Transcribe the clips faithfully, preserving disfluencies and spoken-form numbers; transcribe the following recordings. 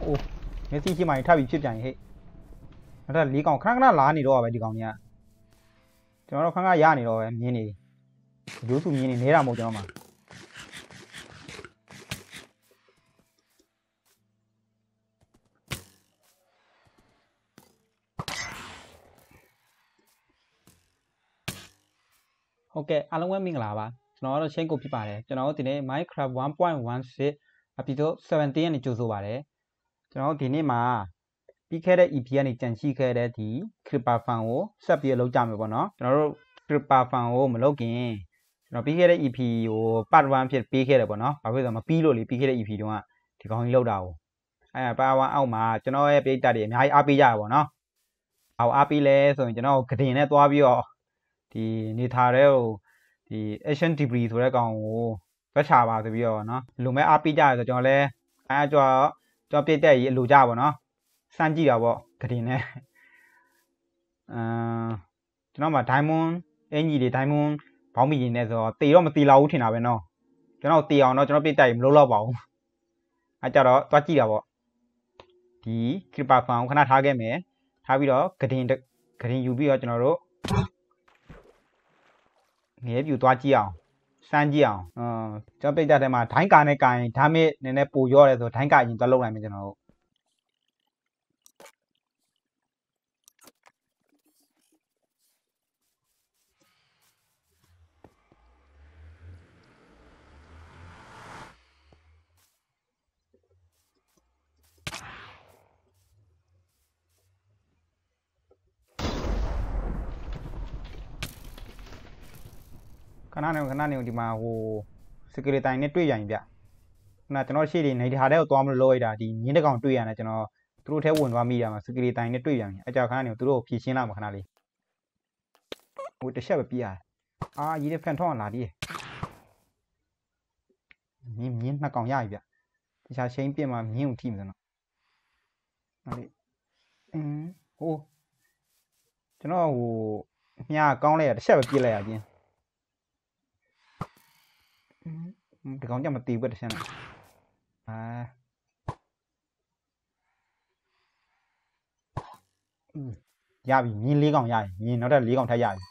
โอ้เมสซี่ที่มาถ้าบีชิดอย่างเฮ้ยแล้วลีกองครั้งนั้นล้านนี่รอไปดีกองเนี้ยကျွန်တော်တို့ခန်းကရနေတော့ပဲမြင်းနေရိုးစုမြင်းနေနေတာမဟုတ်ကျွန်တော်မှာဟုတ်ကဲ့အားလုံးပဲမင်္ဂလာပါကျွန်တော်တို့ချင်းကိုဖြစ်ပါတယ်ကျွန်တော်တို့ဒီနေ့ Minecraft one point one six episode seventeen နဲ့ကြိုဆိုပါတယ်ကျွန်တော်တို့ဒီနေ့မှာပြီးခဲ့တဲ့ E P ကနေကြံရှိခဲ့တဲ့ဒီ Creeper Farm ကိုဆက်ပြီးလုပ်ကြမယ်ပေါ့နော်ကျွန်တော်တို့ Creeper Farm ကိုမလုပ်ခင်ကျွန်တော်ပြီးခဲ့တဲ့ E P ကို part one ဖြစ်ပေးခဲ့တယ်ပေါ့နော်ဘာဖြစ်လို့မပြီးလို့လေပြီးခဲ့တဲ့ E P တုန်းကဒီကောင်းကြီးလောက်တာကိုအဲ part one အောက်မှာကျွန်တော်ရဲ့ပေးတာတွေအများကြီးအားပေးကြရပါပေါ့နော်အော်အားပေးလဲဆိုရင်ကျွန်တော်ဂဒင်နဲ့သွားပြီးတော့ဒီနေထားတဲ့ဟိုဒီ Ancient Debris ဆိုတဲ့ကောင်ကိုတွက်ချပါဆိုပြီးတော့နော်လူမဲအားပေးကြရဆိုကျွန်တော်လဲအဲကြောကျွန်တော်ပြည့်တဲ့ကြီးအလိုကြပါနော်စမ်းကြည့်တာပေါ့ဂဒင်နဲ့အာကျွန်တော်မှာ diamond အင်ကြီးတွေ diamond ဘောင်းမီကြီးနဲ့ဆိုတော့တေတော့မတေလောက်ဘူးထင်တာပဲနော်ကျွန်တော်တေအောင်တော့ကျွန်တော်ပြည့်တိုက်မလို့တော့ပါဘူးအဲကြတော့တွားကြည့်တာပေါ့ဒီ Creeper Farm ကိုခဏထားခဲ့မယ်ထားပြီးတော့ဂဒင်ဂဒင်ယူပြီးတော့ကျွန်တော်တို့ငဲပြူသွားကြည့်အောင်စမ်းကြည့်အောင်အာကျွန်တော်ပြည့်တဲ့ထဲမှာဒိုင်းကာနဲ့ကာရင်ဒါမေနည်းနည်းပိုရော့တယ်ဆိုဒိုင်းကာရင်သွားလောက်နိုင်မယ်ကျွန်တော်တို့ခဏနေခဏနေဒီမှာဟို security တိုင်းနဲ့တွေ့ရရင်ဗျခုနကျွန်တော်ရှေ့တွေနေထားတဲ့ကိုသွားမလို့လောက်ရတာဒီမြင်းတကောင်တွေ့ရတယ်ကျွန်တော်သူတို့ထဲဝင်သွားမိတာမှာ security တိုင်းနဲ့တွေ့ရရင်အကြောက်ခဏနေသူတို့ကိုဖြည့်ရှင်းလာမှာခဏလေးဟိုတစ်ချက်ပဲပြရတယ်အာရေးတဲ့ဖန်ထောင်းလာဒီမြင်းမြင်းနှစ်ကောင်ရပြီဗျတခြားချင်းပြစ်မှာမြင်းကိုထိမှာနော်ဟာလေအင်းဟိုကျွန်တော်ဟိုမြားကောင်းလိုက်ရတစ်ချက်ပဲပြစ်လိုက်ရချင်းဒီကောင်ကြမတီးဘူးတစ်ချက်နဲ့အာရပြီမြင်းလေးကောင်ရပြီမြင်းနောက်ထပ်လေးကောင်ထပ်ရပြီ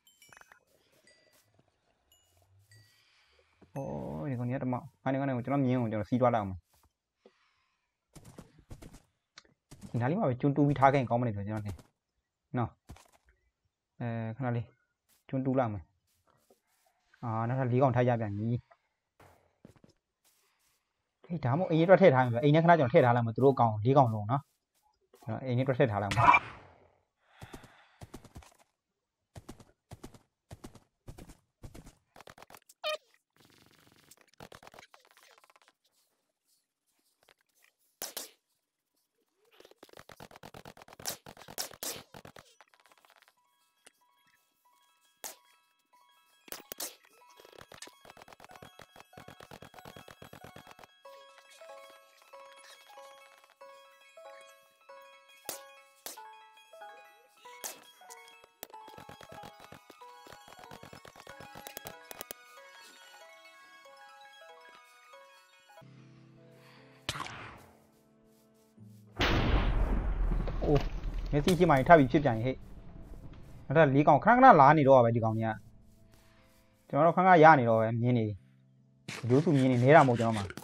โอ้ဒီကောင်ကြီးတမအဲ့ဒီကောင်ကိုကျွန်တော်မြင်းကိုကျွန်တော်စီးသွားလိုက်အောင်ဒီနားလေးမှာပဲကျွန်းတူးပြီးထားခဲ့ရင်ကောင်းမလဲဆိုကျွန်တော်နေနော်အဲခဏလေးကျွန်းတူးလိုက်မယ်အာနောက်ထပ်လေးကောင်ထပ်ရပြန်ပြီဟေးဒါမှမဟုတ်အိမ်ကြီးတွက်ထည့်ထားမယ်အိမ်နဲ့ခဏကျွန်တော်ထည့်ထားလိုက်မယ်သူတို့ကောင်လေးကောင်လုံးနော်ကျွန်တော်အိမ်နဲ့တွက်ထည့်ထားလိုက်မယ်โอ้เมสซี่ที่มาถ้าบีဖြစ်ပြန်ဟဲ့နောက်ထပ်လေးကောင်ခဏခဏလာနေတော့ပဲဒီကောင်ကြီးကကျွန်တော်တို့ခဏခဏရနေတော့ပဲမြင်းနေရိုးစုမြင်းနေနေတာမဟုတ်ကျွန်တော်မှာ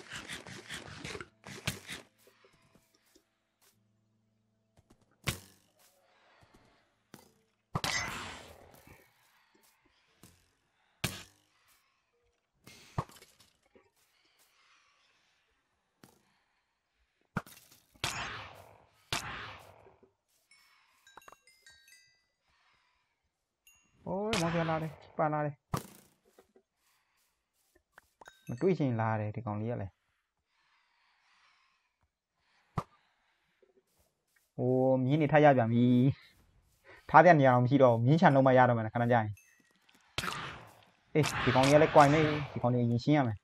โอ้ยมองจะลาเลยปาลาเลยมันတွေ့ချင်းလာတယ်ဒီကောင်လေးကလည်းโอ้မြင်းနေထားရပြန်ပြီထားတဲ့နေရာတော့မရှိတော့မြင်းချန်လုံးမရတော့မယ်ခဏကြာရင်အေးဒီကောင်လေးကလည်း coin နေဒီကောင်လေးရင်ရှင်းရမယ်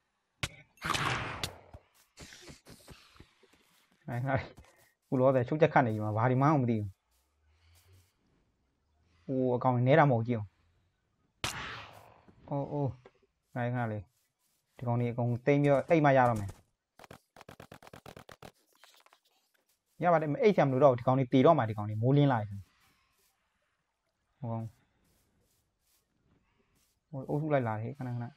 အဲခဏခုလောတယ်ချုပ်ချက်ခတ်နေပြီမှာဘာဒီမှန်းမသိဘူးโอ้အကောင်နေတာမဟုတ်ကြည့်အောင်အိုးအိုးနိုင်ခဏလေးဒီကောင်လေးအကုန်တိမ့်ပြီးအိတ်မှရတော့မယ်ရပါတယ်အိတ်ဆံမလို့တော့ဒီကောင်လေးတီတော့မှဒီကောင်လေးမိုးလင်းလာပြီဟောဟိုအုပ်စုလိုက်လာတယ်ခဏခဏ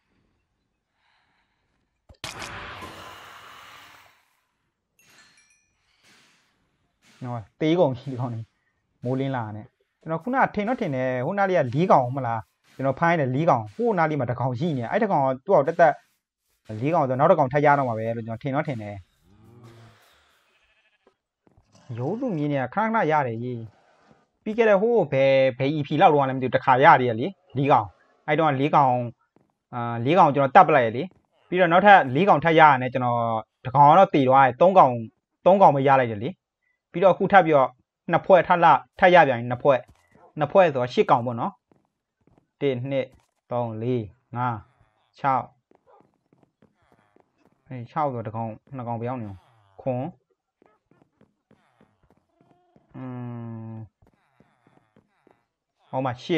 နော်တေးကုန်ကြီးဒီကောင်လေးမိုးလင်းလာတယ်ကျွန်တော်ခုနထင်တော့ထင်တယ်ဟိုနားလေးက၄កောင်မလားကျွန်တော်ဖိုင်းတယ်၄កောင်ဟိုနားလေးမှာတစ်កောင်ရှိနေအဲ့တစ်កောင်သူ့အောင်တက်တက်၄កောင်ဆိုနောက်တစ်កောင်ထပ်ရတော့မှာပဲလို့ကျွန်တော်ထင်တော့ထင်တယ်ရိုးစုမြင်းเนี่ยခဏခဏရတယ်ကြီးပြီးခဲ့တဲ့ဟိုဘယ်ဘယ် E P လောက်တော့လည်းမသိဘူးတစ်ခါရတယ်လေ၄កောင်အဲ့တော့၄កောင်အာ၄កောင်ကျွန်တော်တက်ပလိုက်ရလေပြီးတော့နောက်ထပ်၄កောင်ထပ်ရရတယ်ကျွန်တော်တစ်កောင်ကတော့တည်သွားတယ်၃កောင်၃កောင်ပဲရလိုက်တယ်လေပြီးတော့အခုထပ်ပြီးတော့နှစ်ဖွဲ့ထပ်လာထပ်ရပြန်နှစ်ဖွဲ့နှစ်ဖွဲ့ဆိုတော့၈កောင်ပေါ့နော်၁ ၂ ၃ ၄ ၅ ၆အဲ၆ဆိုတစ်កောင်နှစ်កောင်ပြောင်းနေခွန်อืมဟောမှာ၈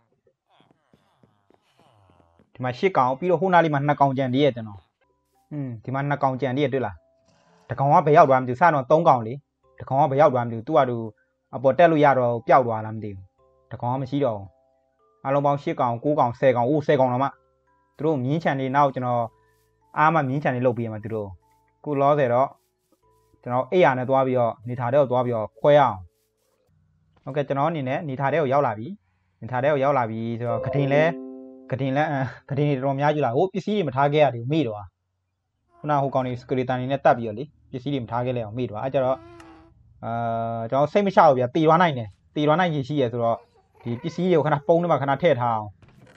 ဒီမှာ၈កောင်ပြီးတော့ဟိုနားလေးမှာ၂កောင်ကြံသေးရဲ့ကျွန်တော်อืมဒီမှာ၂កောင်ကြံသေးရဲ့တွေ့လားတစ်កောင်ကဘယ်ရောက်သွားမသိဘူးစတော့၃កောင်လေတစ်កောင်ကဘယ်ရောက်သွားမသိဘူးသူ့ဟာသူအပေါ်တက်လို့ရတော့ပျောက်သွားလားမသိဘူးတစ်កောင်ကမရှိတော့ဘူးအလုံးပေါင်း၈កောင်၉កောင်၁၀កောင်အိုး၁၀កောင်တော့မှသူတို့မြင်းချန်လေးနောက်ကျွန်တော်အားမမြင်းချန်လေးလုတ်ပေးရမှာသူတို့ခုလောဆယ်တော့ကျွန်တော်အိပ်ရနဲ့သွားပြီးတော့နေထားတဲ့ကိုသွားပြီးတော့ခွဲရအောင်โอเคကျွန်တော်အနေနဲ့နေထားတဲ့ကိုရောက်လာပြီနေထားတဲ့ကိုရောက်လာပြီဆိုတော့ဂဒင်လဲဂဒင်လဲဂဒင်တွေတော်တော်များကြီးလာဟိုပစ္စည်းတွေမထားခဲ့ရတယ်မေ့တော့ခုနဟိုကောင်တွေစကရီတန်နေနဲ့တတ်ပြီးတော့လေပစ္စည်းတွေမထားခဲ့လဲအောင်မေ့တော့အဲကြတော့အာကျွန်တော်စိတ်မချဘူးဗျာတီသွားနိုင်တယ်တီသွားနိုင်ရရှိရဆိုတော့ဒီပစ္စည်းတွေကိုခဏပုံးနေမှာခဏထည့်ထားအောင်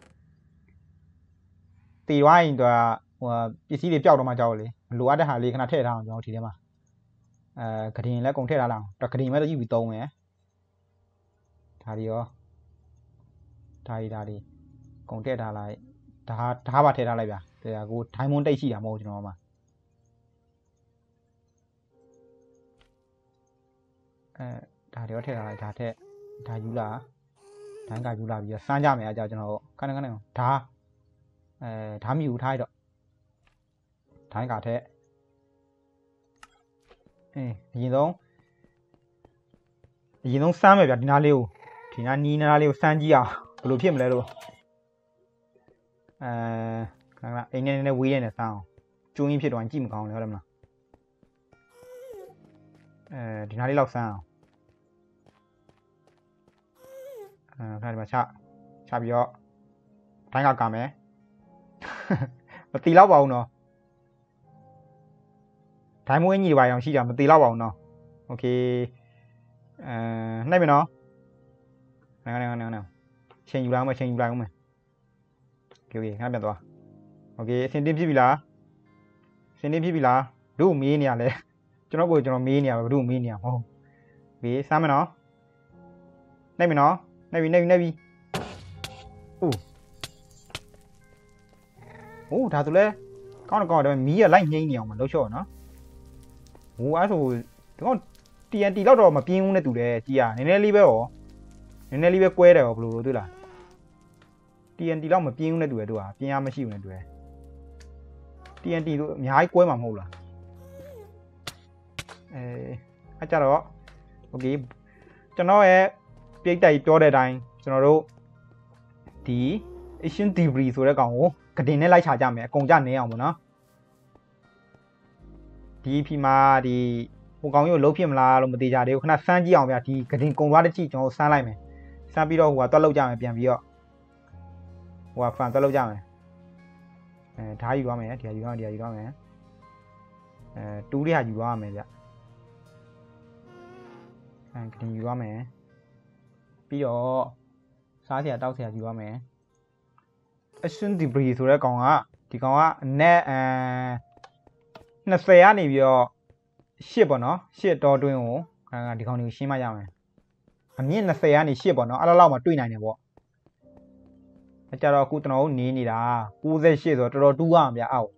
တီသွားရင်တော့ဟိုပစ္စည်းတွေပျောက်တော့မှကြောက်လေမလိုအပ်တဲ့ဟာလေးခဏထည့်ထားအောင်ကျွန်တော်ဒီထဲမှာအဲဂဒင်လဲကုန်ထည့်ထားလောက်တော့ဂဒင်မဲ့တော့ယူပြီးသုံးမယ်ဒါဒီရောဒါဒီဒါဒီကုန်ထည့်ထားလိုက်ဒါဒါပါထည့်ထားလိုက်ဗျာဒါကိုဒိုင်းမွန်တိတ်ရှိတာမဟုတ်ကျွန်တော်မှာအဲဒါတွေရောထည့်ထားလိုက်ဒါထည့်ဒါယူလာဒိုင်းကယူလာပြီးစမ်းကြမယ်အကြောင်းကျွန်တော်ခဏခဏဒါအဲဒါမြူထားရတော့ဒိုင်းကထည့်အေးအရင်ဆုံးအရင်ဆုံးစမ်းမယ်ဗျာဒီနားလေးကိုဒီနားနီးနားလေးကိုစမ်းကြည့်အောင်ဘယ်လိုဖြစ်မလဲလို့အဲခဏခဏအိမ်နဲ့နဲ့ဝေးရနေစမ်းအောင်ကျိုးရင်းဖြစ်တော့ကြည့်မကောင်းလေဟုတ်တယ်မလားအဲဒီနားလေးလောက်စမ်းအောင်အဲခဏဒီမှာချချပြီးတော့တိုင်းကကမယ်မတီတော့ပါဘူးနော်ဒိုင်းမွေးညီပါအောင်ရှိတာမတီတော့ပါဘူးနော်โอเคအဲနှိုက်မယ်နော်နားနားနားနားချိန်ယူလာအောင်ချိန်ယူလာအောင်မယ်โอเคโอเคခဏပြန်သွားโอเคအစင်တင်းဖြစ်ပြီလားအစင်တင်းဖြစ်ပြီလားတို့မေးနေရလဲကျွန်တော်ကိုကျွန်တော်မေးနေရပါတို့မေးနေရမဟုတ်โอเคစမ်းမယ်နော်နှိုက်မယ်နော်နှိုက်ပြီနှိုက်ပြီနှိုက်ပြီအိုးโอ้ဒါဆိုလဲကောင်းတော့ကောင်းတယ်မီးကလိုက်ငိမ့်နေအောင်မလှုပ်ချော့နော်ဟိုအဲ့ဆိုဒီကောင် T N T လောက်တော့မပြင်းဘူးနဲ့တူတယ်ကြည်ရနည်းနည်းလေးပဲရောနည်းနည်းလေးပဲကွဲတယ်ရောဘယ်လိုလို့တွေ့လား T N T လောက်မပြင်းဘူးနဲ့တူတယ်တို့ဟာပြင်းရမရှိဘူးနဲ့တူတယ် T N T တို့အများကြီးကွဲမှာမဟုတ်လားအဲအကြတော့โอเคကျွန်တော်ရဲ့ပြိတ်တိုက်ပြောတဲ့အတိုင်းကျွန်တော်တို့ဒီ Asian Debris ဆိုတဲ့ကောင်ကိုကတင်နဲ့လိုက်ချကြမယ်အကုန်ကြနေအောင်ပေါ့နော်ဒီဖီမှာဒီဟိုကောင်ကြီးကိုလုံးဖြစ်မလားလို့မသေးကြသေးဘူးခဏစမ်းကြည့်အောင်ဗျာဒီကတင်ကုံသွားတဲ့ကြည့်ကျွန်တော်စမ်းလိုက်မယ်စမ်းပြီးတော့ဟိုကတွက်လောက်ကြမယ်ပြန်ပြီးတော့ဟိုကဖန်တွက်လောက်ကြမယ်အဲဓာတ်ယူသွားမယ်ဒီဟာယူသွားဒီဟာယူသွားမယ်အဲတူးလေးဟာယူသွားမယ်ဗျအဲကတင်ယူသွားမယ်ပြီးတော့စားစရာတောက်စရာယူသွားမယ်Asian Debris ဆိုတဲ့ကောင်ကဒီကောင်ကအနက်အဲ၂၀ကနေပြီးတော့၈ပေါ့နော်၈တောတွင်းကိုခါကဒီကောင်တွေကိုရှင်းမရမယ်အမြင့်၂၀ကနေ၈ပေါ့နော်အဲ့လောက်မှတွေ့နိုင်တယ်ပေါ့အကြတော့အခုကျွန်တော်တို့နေနေတာ၉၈ဆိုတော့တော်တော်တူးရအောင်ဗျအောက်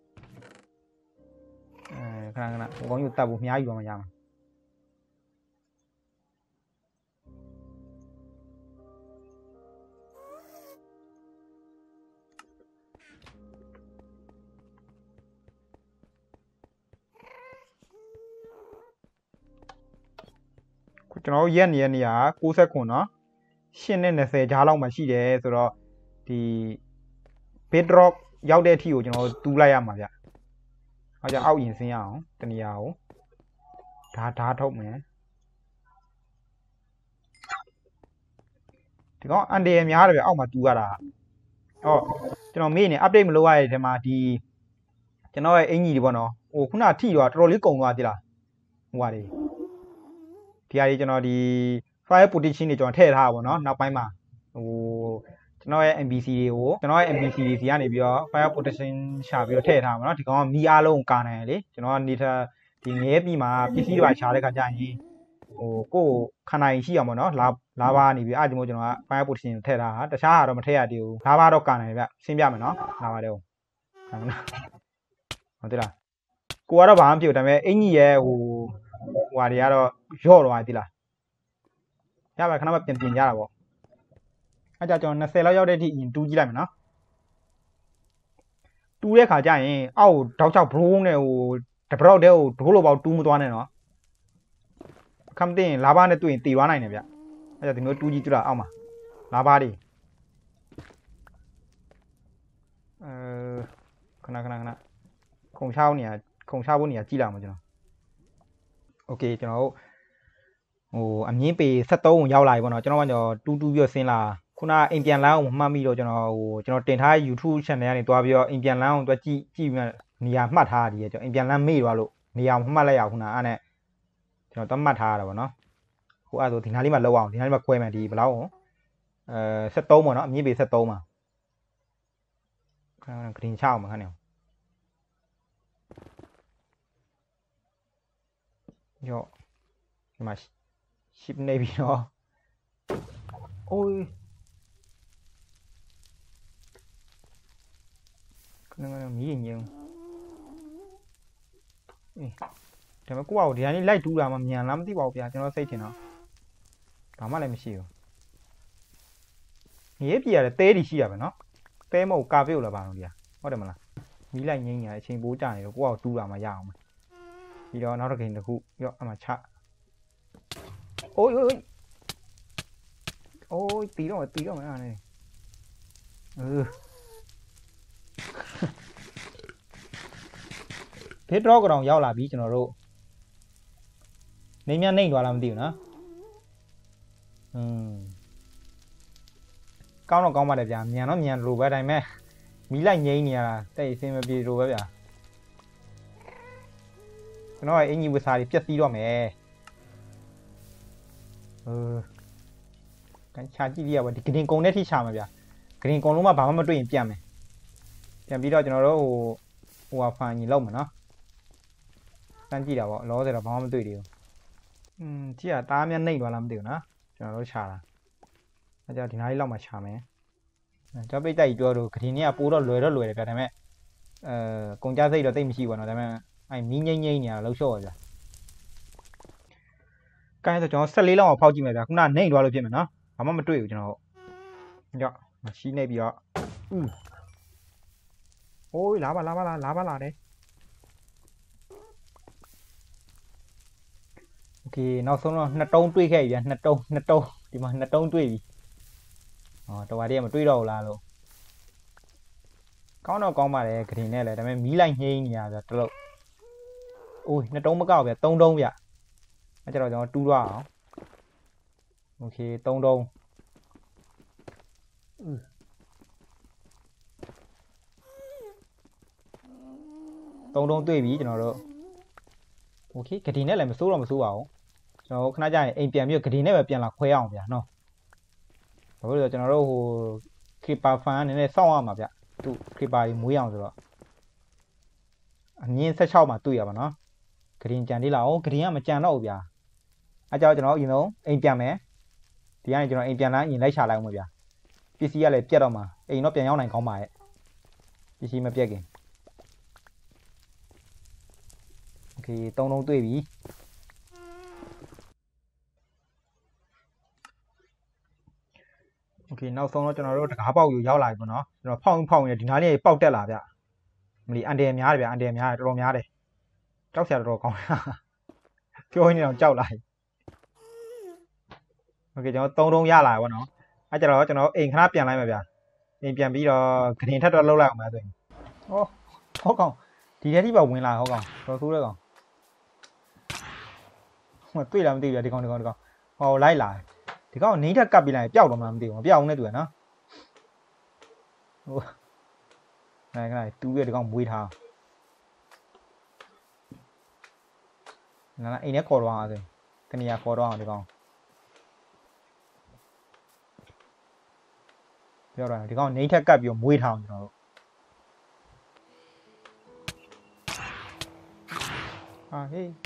အဲခဏခဏဟိုကောင်ကြီးကိုတတ်ဖို့အများကြီးပါမှရမှာကျွန်တော်ရက်နေရနေရ၉ခုเนาะရှင်းနဲ့၂၀ကြားလောက်မှရှိတယ်ဆိုတော့ဒီ bedrock ရောက်တဲ့အထိကိုကျွန်တော်တူးလိုက်ရမှာဗျအဲကြောင့်အောက်ရင်ဆင်းရအောင်တနေရာကိုဓာတ်ဓာတ်ထုတ်မယ်ဒီကောင်အန်ဒီရများတယ်ဗျအောက်မှာတူးရတာဟောကျွန်တော်မေးနေ update မလုပ်ရတဲ့ထဲမှာဒီကျွန်တော်ရဲ့အင်ကြီးတွေပေါ့နော်ဟိုခုနထိတော့တော်တော်လေးကုန်သွားသေးလားဟိုဟာတွေဒီဟာတွေကျွန်တော်ဒီ fire protection တွေကျွန်တော်ထည့်ထားတာပေါ့နော်နောက်ပိုင်းမှာဟိုကျွန်တော်ရဲ့ N P C တွေကိုကျွန်တော်ရဲ့ N P C တွေစီကနေပြီးတော့ fire protection ရှာပြီးတော့ထည့်ထားမှာနော်ဒီကောင်ကမီးအားလုံးကာနိုင်တယ်လေကျွန်တော်ကနေထားဒီငဲပြီးမှာပစ္စည်းတွေရှာတဲ့ခါကျရင်ဟိုကိုယ်ခန္ဓာရင်ရှိအောင်ပေါ့နော်လာလာပါနေပြီအဲ့ဒီမို့ကျွန်တော်က fire protection ကိုထည့်ထားတာတခြားကတော့မထည့်ရသေးဘူးလာပါတော့ကာနိုင်တယ်ဗျရှင်းပြမယ်နော်လာပါတယ်ဟုတ်ဟုတ်တယ်လားကိုကတော့ဘာမှမဖြစ်ဘူးဒါပေမဲ့အင်ကြီးရဲ့ဟိုဟိုဟာတွေကတော့ရော့တော့သေးလားရပါခဏမှပြင်ပြင်ကြတာပေါ့အဲ့ကြကျွန်တော်၂၀လောက်ရောက်တဲ့အထိအရင်တူးကြည့်လိုက်မယ်နော်တူးတဲ့ခါကျရင်အောက်တောက်ချောက်ဘရိုးနဲ့ဟိုတပရောက်တဲ့ဟိုဒိုးလိုပေါတူးမသွားနဲ့နော်အခမ်းတင်လာဘာနဲ့တွေ့ရင်တည်သွားနိုင်တယ်ဗျအဲ့ကြဒီမျိုးတူးကြည့်ကြတာအောက်မှာလာဘာတွေအဲခဏခဏခဏခုံချောင်းနေရခုံချဖို့နေရကြည့်လာမှာကျွန်တော်โอเคကျွန်တော်တို့ဟိုအမြင့်ပေ၁၃ကိုရောက်လာပြီပေါ့နော်ကျွန်တော်ကကျွန်တော်တူးတူးပြီးဆင်းလာခုနအိမ်ပြန်လမ်းကိုမှတ်မိတော့ကျွန်တော်ဟိုကျွန်တော်တင်ထား YouTube channel ကနေတွားပြီးတော့အိမ်ပြန်လမ်းကိုတွားကြည့်ကြည့်ပြီးနေရာမှတ်ထားရတယ်ကျွန်တော်အိမ်ပြန်လမ်းမေ့သွားလို့နေရာမှတ်လိုက်ရခုနအဲ့နဲ့ကျွန်တော်တွားမှတ်ထားရတာပေါ့နော်ဟိုအဲ့ဆိုဒီနားလေးမှာလောက်အောင်ဒီနားလေးမှာခွဲမယ်ဒီဘယ်လောက်အဲ၁၃ပေါ့နော်အမြင့်ပေ၁၃မှာခဏခဏဂရင်ချအောင်မှာခဏနေရောဒီမှာ ship နေပြီတော့အိုးခဏခဏမီးရင်ညင်းအေးဒါပေမဲ့ကိုယ့်အကိုဒီတိုင်းလိုက်တူးတာမှမြန်လားမသိပါဘူးဗျာကျွန်တော်စိတ်ထင်တော့ဘာမှလည်းမရှိဘူးရေးပြရတယ်တဲတီရှိရပဲနော်တဲမဟုတ်ကာပြုတ်လာပါတော့ဗျာဟုတ်တယ်မလားမီးလိုက်ငင်းညာအချိန်ပိုးကြနေတော့ကိုယ့်အကိုတူးတာမှရအောင်ပြီးတော့နောက်တစ်ခိန်တစ်ခုရော့အမှချအိုးအိုးအိုးတီတော့တီတော့မအားနေเออဖေးတော့ကောင်ရောက်လာပြီကျွန်တော်တို့နေမြနှိမ့်သွားလားမသိဘူးနော်อืมကောင်းတော့ကောင်းပါတယ်ဗျာမြန်တော့မြန်လို့ပဲဒါပေမဲ့မီးလိုက်ငိမ့်နေရတာတိတ်အဆင်မပြေလို့ပဲဗျာကျွန်တော်ရဲ့အင်ကြီးဝစ်စားတွေပြက်စီးတော့မယ်เออကန်ချာကြည့်ရပါဒီဂရင်ကုံနဲ့ထိချမှာဗျာဂရင်ကုံလုံးမှဘာမှမတွေ့ရင်ပြန်မယ်ပြန်ပြီးတော့ကျွန်တော်တို့ဟိုဟိုဟာဖန်ကြီးလောက်မှာနော်စမ်းကြည့်တာပေါ့လောဆယ်တော့ဘာမှမတွေ့သေးဘူးอืมကြည့်ရတားများနှိမ့်သွားလားမသိဘူးနော်ကျွန်တော်တို့ချတာအဲကြောင့်ဒီနားလေးလောက်မှချမယ်ကျွန်တော်ပိတ်တိုက်ပြောတော့ဂရင်တွေကပိုးတော့လွယ်တော့လွယ်တယ်ဗျာဒါပေမဲ့အဲကုန်ကြစိတ်တော့တိတ်မရှိပါတော့ဒါပေမဲ့အဲမီးငိမ့်ငိမ့်နေတာလှုပ်ရှော့ရဗျာကိုင်းဆိုကျွန်တော်၁၄လောက်အောင်ဖောက်ကြည့်မယ်ဗျာခုနနှိမ့်သွားလို့ဖြစ်မယ်နော်ဘာမှမတွေ့ဘူးကျွန်တော်ကြောက်ရှိနေပြီးတော့อือโอ้ยလာပါလာပါလာလာပါလာတယ်โอเคနောက်ဆုံးတော့နှစ်တုံးတွေ့ခဲ့ပြီဗျာနှစ်တုံးနှစ်တုံးဒီမှာနှစ်တုံးတွေ့ပြီဟောတော်ပါတည်းကမတွေ့တော့ဘူးလားလို့ကောင်းတော့ကောင်းပါတယ်ဂရင်နဲ့လည်းဒါပေမဲ့မီးလိုက်ငိမ့်နေရဗျာတလို့โอ้ยနှစ်တုံးမကောက်ဗျာသုံးတုံးဗျာအဲကြတော့ကျွန်တော်တူးသွားအောင်โอเคသုံးတုံးသုံးတုံးတွေ့ပြီကျွန်တော်တို့โอเคဂရင်နဲ့လည်းမစိုးတော့မစိုးပါဘူးကျွန်တော်ခဏကြာရင်အိမ်ပြန်ပြီးဂရင်နဲ့ပဲပြန်လာခွဲအောင်ဗျာနော်ဘာလို့လဲကျွန်တော်တို့ဟိုခရီပါဖန်နည်းနည်းစောင့်ရမှာဗျသူခရီပါကြီးမွေးအောင်ဆိုတော့အမြင့်၁၆မှာတွေ့ရပါနော်ဂရင်ကြံသေးလားအောင်ဂရင်ကမကြံတော့ဘူးဗျာအဲကြောင့်ကျွန်တော်အရင်ဆုံးအိမ်ပြန်မယ်ဒီကနေကျွန်တော်အိမ်ပြန်လာရင်လိုက်ချလိုက်အောင်ဗျာပစ္စည်းကလည်းပြတ်တော့မှာအိမ်တော့ပြန်ရောက်နိုင်ကောင်းပါရဲ့ပစ္စည်းမပြတ်ခင်โอเคသုံးလုံးတွေ့ပြီโอเคနောက်ဆုံးတော့ကျွန်တော်တို့တကားပေါက်ယူရောက်လာပြီပေါ့နော်ကျွန်တော်ဖောက်ဖောက်နေဒီနားလေးပေါက်တက်လာဗျမလီအန်တယ်များတယ်ဗျအန်တယ်များတယ်တော်တော်များတယ်ကြောက်စရာတော်တော်ကောင်းတာပြောနေတော့ကြောက်လာโอเคကျွန်တော်သုံးတုံးရလာပါတော့အဲ့ကြတော့ကျွန်တော်အိမ်ခဏပြန်လိုက်မှာဗျာအိမ်ပြန်ပြီးတော့ဂရင်ထက်တော့လှုပ်လိုက်အောင်ပါဆိုရင်ဟောဟောကောင်ဒီထဲထိပါဝင်လာဟောကောင်တော်ဆိုးတဲ့ကောင်ဟိုတွေ့လားမသိဘူးဗျာဒီကောင်ဒီကောင်ဒီကောင်ဟောလိုက်လာဒီကောင်နေထက်ကပ်ပြီးလိုက်ပျောက်တော့မှမသိဘူးမပျောက်အောင်နဲ့တူရနော်ဟိုနိုင်ခိုင်းတူးရဒီကောင်မွေးထားနာနာအိမ်ထဲခေါ်တော့အောင်ဆိုတနေရာခေါ်တော့အောင်ဒီကောင်ပြောတာဒီကောင်နေထက်ကပ်ပြီးမွေးထားအောင်ကျွန်တော်တို့အာဟေး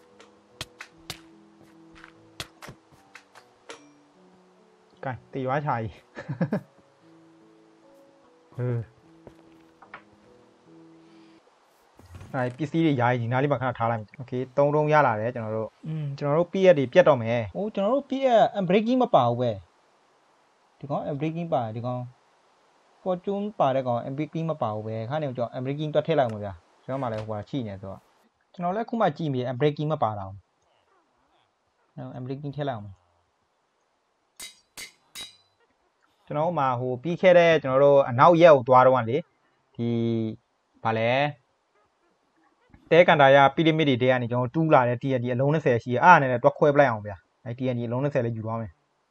ကဲတေရွာချာကြီးဟឺအဲ့ပစ္စည်းတွေယာယီညီနားလေးမှာခဏထားလိုက်မယ်โอเคသုံးတုံးရလာတယ်ကျွန်တော်တို့อืมကျွန်တော်တို့ piet တွေပြတ်တော့မယ်ဟိုကျွန်တော်တို့ piet unbreaking မပါဘူးပဲဒီကောင် unbreaking ပါဒီကောင် fortune ပါတဲ့ကောင် unbreaking မပါဘူးပဲခါနေကျွန်တော် unbreaking တွက်ထည့်လိုက်မှာဗျာကျွန်တော်မှလည်းဟိုဟာချိနေဆိုတော့ကျွန်တော်လည်းခုမှကြည့်မိတယ် unbreaking မပါတော့ဘူး unbreaking ထည့်လိုက်အောင်ကျွန်တော်မှာဟိုပြီးခဲ့တဲ့ကျွန်တော်တို့အနောက်ရက်ကိုသွားတော့လေဒီဗာလဲတဲကန်တာရပီရမစ်တွေတဲကနေကျွန်တော်တူးလာတဲ့ T N T အလုံး20ရှိရအဲ့ဒါနဲ့တွက်ခွဲပလိုက်အောင်ဗျာအဲ T N T အလုံး20လေးယူသွားမယ်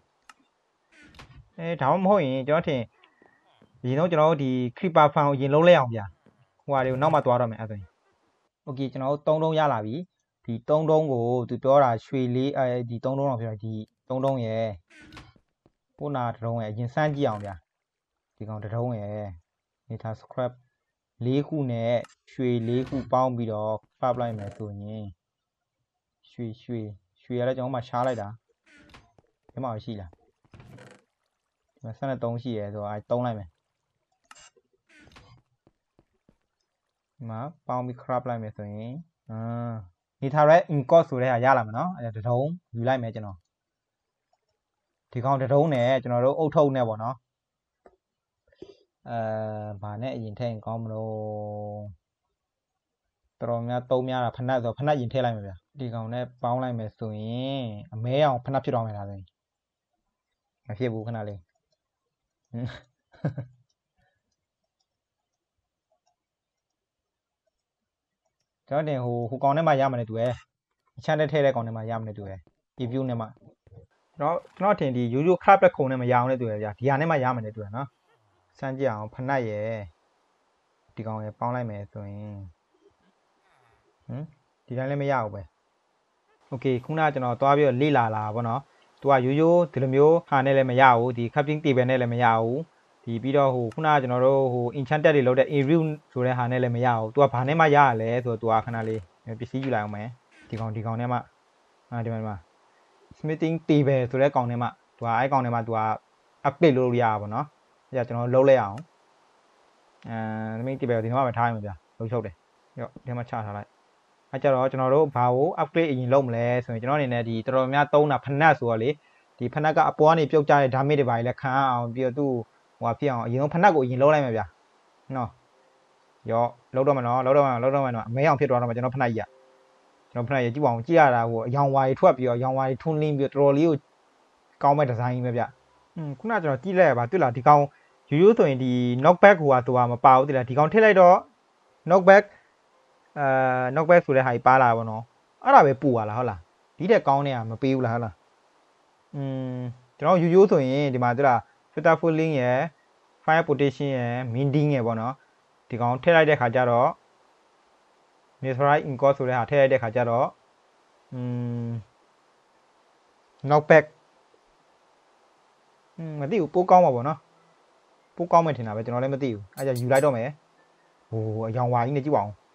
အဲဒါမှမဟုတ်ရင်ကျွန်တော်ထင်ဒီတော့ကျွန်တော်တို့ဒီ creeper farm ကိုရင်လုံးလဲအောင်ဗျာဟိုဟာတွေကိုနောက်မှသွားတော့မယ်အဲ့ဒါဆိုရင်โอเคကျွန်တော်တို့သုံးတုံးရလာပြီဒီသုံးတုံးကိုသူပြောတာရွှေလေးအဲဒီသုံးတုံးတော့ပြောဒီသုံးတုံးရယ်ပိုနာတရုံးရယ်အရင်စမ်းကြည့်အောင်ဗျာဒီကောင်တရုံးရယ်နေတာ scrap လေးခုနဲ့ရွှေလေးခုပေါင်းပြီးတော့ဖပ်လိုက်မယ်ဆိုရင်ရွှေရွှေရွှေရလဲကျွန်တော်မှရှားလိုက်တာဒီမှာရှိလားဒီမှာ၁၃ရှိရယ်ဆိုတော့အဲသုံးလိုက်မယ်ဒီမှာပေါင်းပြီး crop လိုက်မယ်ဆိုရင်အာနေတာရဲ incot ဆိုတဲ့ဟာရလာမှာနော်အဲတရုံးယူလိုက်မယ်ကျွန်တော်ဒီကောင်တရုံးနဲ့ကျွန်တော်တို့အုတ်ထုပ်နဲ့ပေါ့နော်အဲဗာနဲ့အရင်ထည့်ရင်ကောင်းမလို့တော်တော်များသုံးများတာဖနက်ဆိုဖနက်ရင်ထည့်လိုက်မယ်ဗျာဒီကောင်နဲ့ပေါင်းလိုက်မယ်ဆိုရင်အမဲအောင်ဖနက်ဖြစ်တော့မယ်လားဆိုရင်မဖြစ်ဘူးခဏလေးကျွန်တော်တင်ဟိုဟိုကောင်နဲ့မှရမှာနဲ့တူရဲ့အချမ်းနဲ့ထည့်တဲ့ကောင်နဲ့မှရမှာနဲ့တူရဲ့ review နဲ့မှကျွန်တော်ကျွန်တော်ထင်ဒီရိုးရိုး crab တဲ့ခုံနဲ့မရအောင်နဲ့တူရဲ့ဗျာဒီဟာနဲ့မှရမှာနဲ့တူရဲ့နော်စမ်းကြည့်အောင်ဖနက်ရယ်ဒီကောင်ရယ်ပေါင်းလိုက်မယ်ဆိုရင်ဟမ်ဒီတိုင်းလည်းမရဘူးပဲโอเคခုနကကျွန်တော်သွားပြီးတော့လေ့လာလာပေါ့နော်သူကရိုးရိုးဒီလိုမျိုးဟာနဲ့လည်းမရဘူးဒီ crafting table နဲ့လည်းမရဘူးဒီပြီးတော့ဟိုခုနကကျွန်တော်တို့ဟို enchanted တွေလုပ်တဲ့ area ဆိုတဲ့ဟာနဲ့လည်းမရဘူးသူကဘာနဲ့မှရရလဲဆိုတော့သူကခဏလေးပစ္စည်းယူလိုက်အောင်မယ်ဒီကောင်ဒီကောင်နဲ့မှအာဒီမှာ smithing table ဆိုတဲ့ကောင်နဲ့မှသူကအဲ့ကောင်နဲ့မှသူက update လုပ်လို့ရတာပေါ့နော်အဲ့ဒါကျွန်တော်လုပ်လိုက်အောင်အဲ smithing table ဒီမှာပဲထားရမှာဗျာလှုပ်ချုပ်တယ်ရော့ဒီမှာချထားလိုက်အဲ့ကြတော့ကျွန်တော်တို့ဘာကို upgrade အရင်လုပ်မလဲဆိုရင်ကျွန်တော်အနေနဲ့ဒီတော်တော်များသုံးတာဖနက်ဆိုတော့လေဒီဖနက်ကအပေါ်ကနေပြုတ်ကျတဲ့ damage တွေပါလေခံအောင်ပြီးတော့သူ့ဟိုဖြစ်အောင်အရင်ဆုံးဖနက်ကိုအရင်လုံးလိုက်မယ်ဗျာနော်ရော့လုံးတော့မနော်လုံးတော့မနော်လုံးတော့မနော်အမဲအောင်ဖြစ်သွားတော့မှကျွန်တော်ဖနက်ကြီးอ่ะကျွန်တော်ဖနက်ကြီးကြည့်ပါအောင်ကြည့်ရတာဟိုအယောင်ဝါးကြီးထွက်ပြီးတော့အယောင်ဝါးကြီးထွန်းလင်းပြီးတော့တော်တော်လေးကိုကောင်းမဲ့ဒီဇိုင်းကြီးပဲဗျอืมခုနကကျွန်တော်ကြည့်လိုက်ရပါတွေ့လားဒီကောင်ရိုးရိုးဆိုရင်ဒီ knockback ဟိုဟာသူကမပါဘူးတိလားဒီကောင်ထည့်လိုက်တော့ knockback အဲ knockback ဆိုတဲ့ဟာကြီးပါလာပါတော့အဲ့ဒါပဲပူပါလားဟုတ်လားဒီတက်ကောင်းနေတာမပေးဘူးလားဟုတ်လားอืมကျွန်တော်ရိုးရိုးဆိုရင်ဒီမှာတွေ့လား filter falling ရယ် fire protection ရယ် mending ရယ်ပေါ့နော်ဒီကောင်ထည့်လိုက်တဲ့ခါကျတော့ mesmerize incot ဆိုတဲ့ဟာထည့်လိုက်တဲ့ခါကျတော့อืม knockback อืมမသိဘူးပိုးကောင်းပါပေါ့နော်ပိုးကောင်းမယ်ထင်တာပဲကျွန်တော်လည်းမသိဘူးအဲ့ဒါယူလိုက်တော့မယ်ဟိုအယောင်ဝါကြီးနဲ့ကြည့်ပါအောင်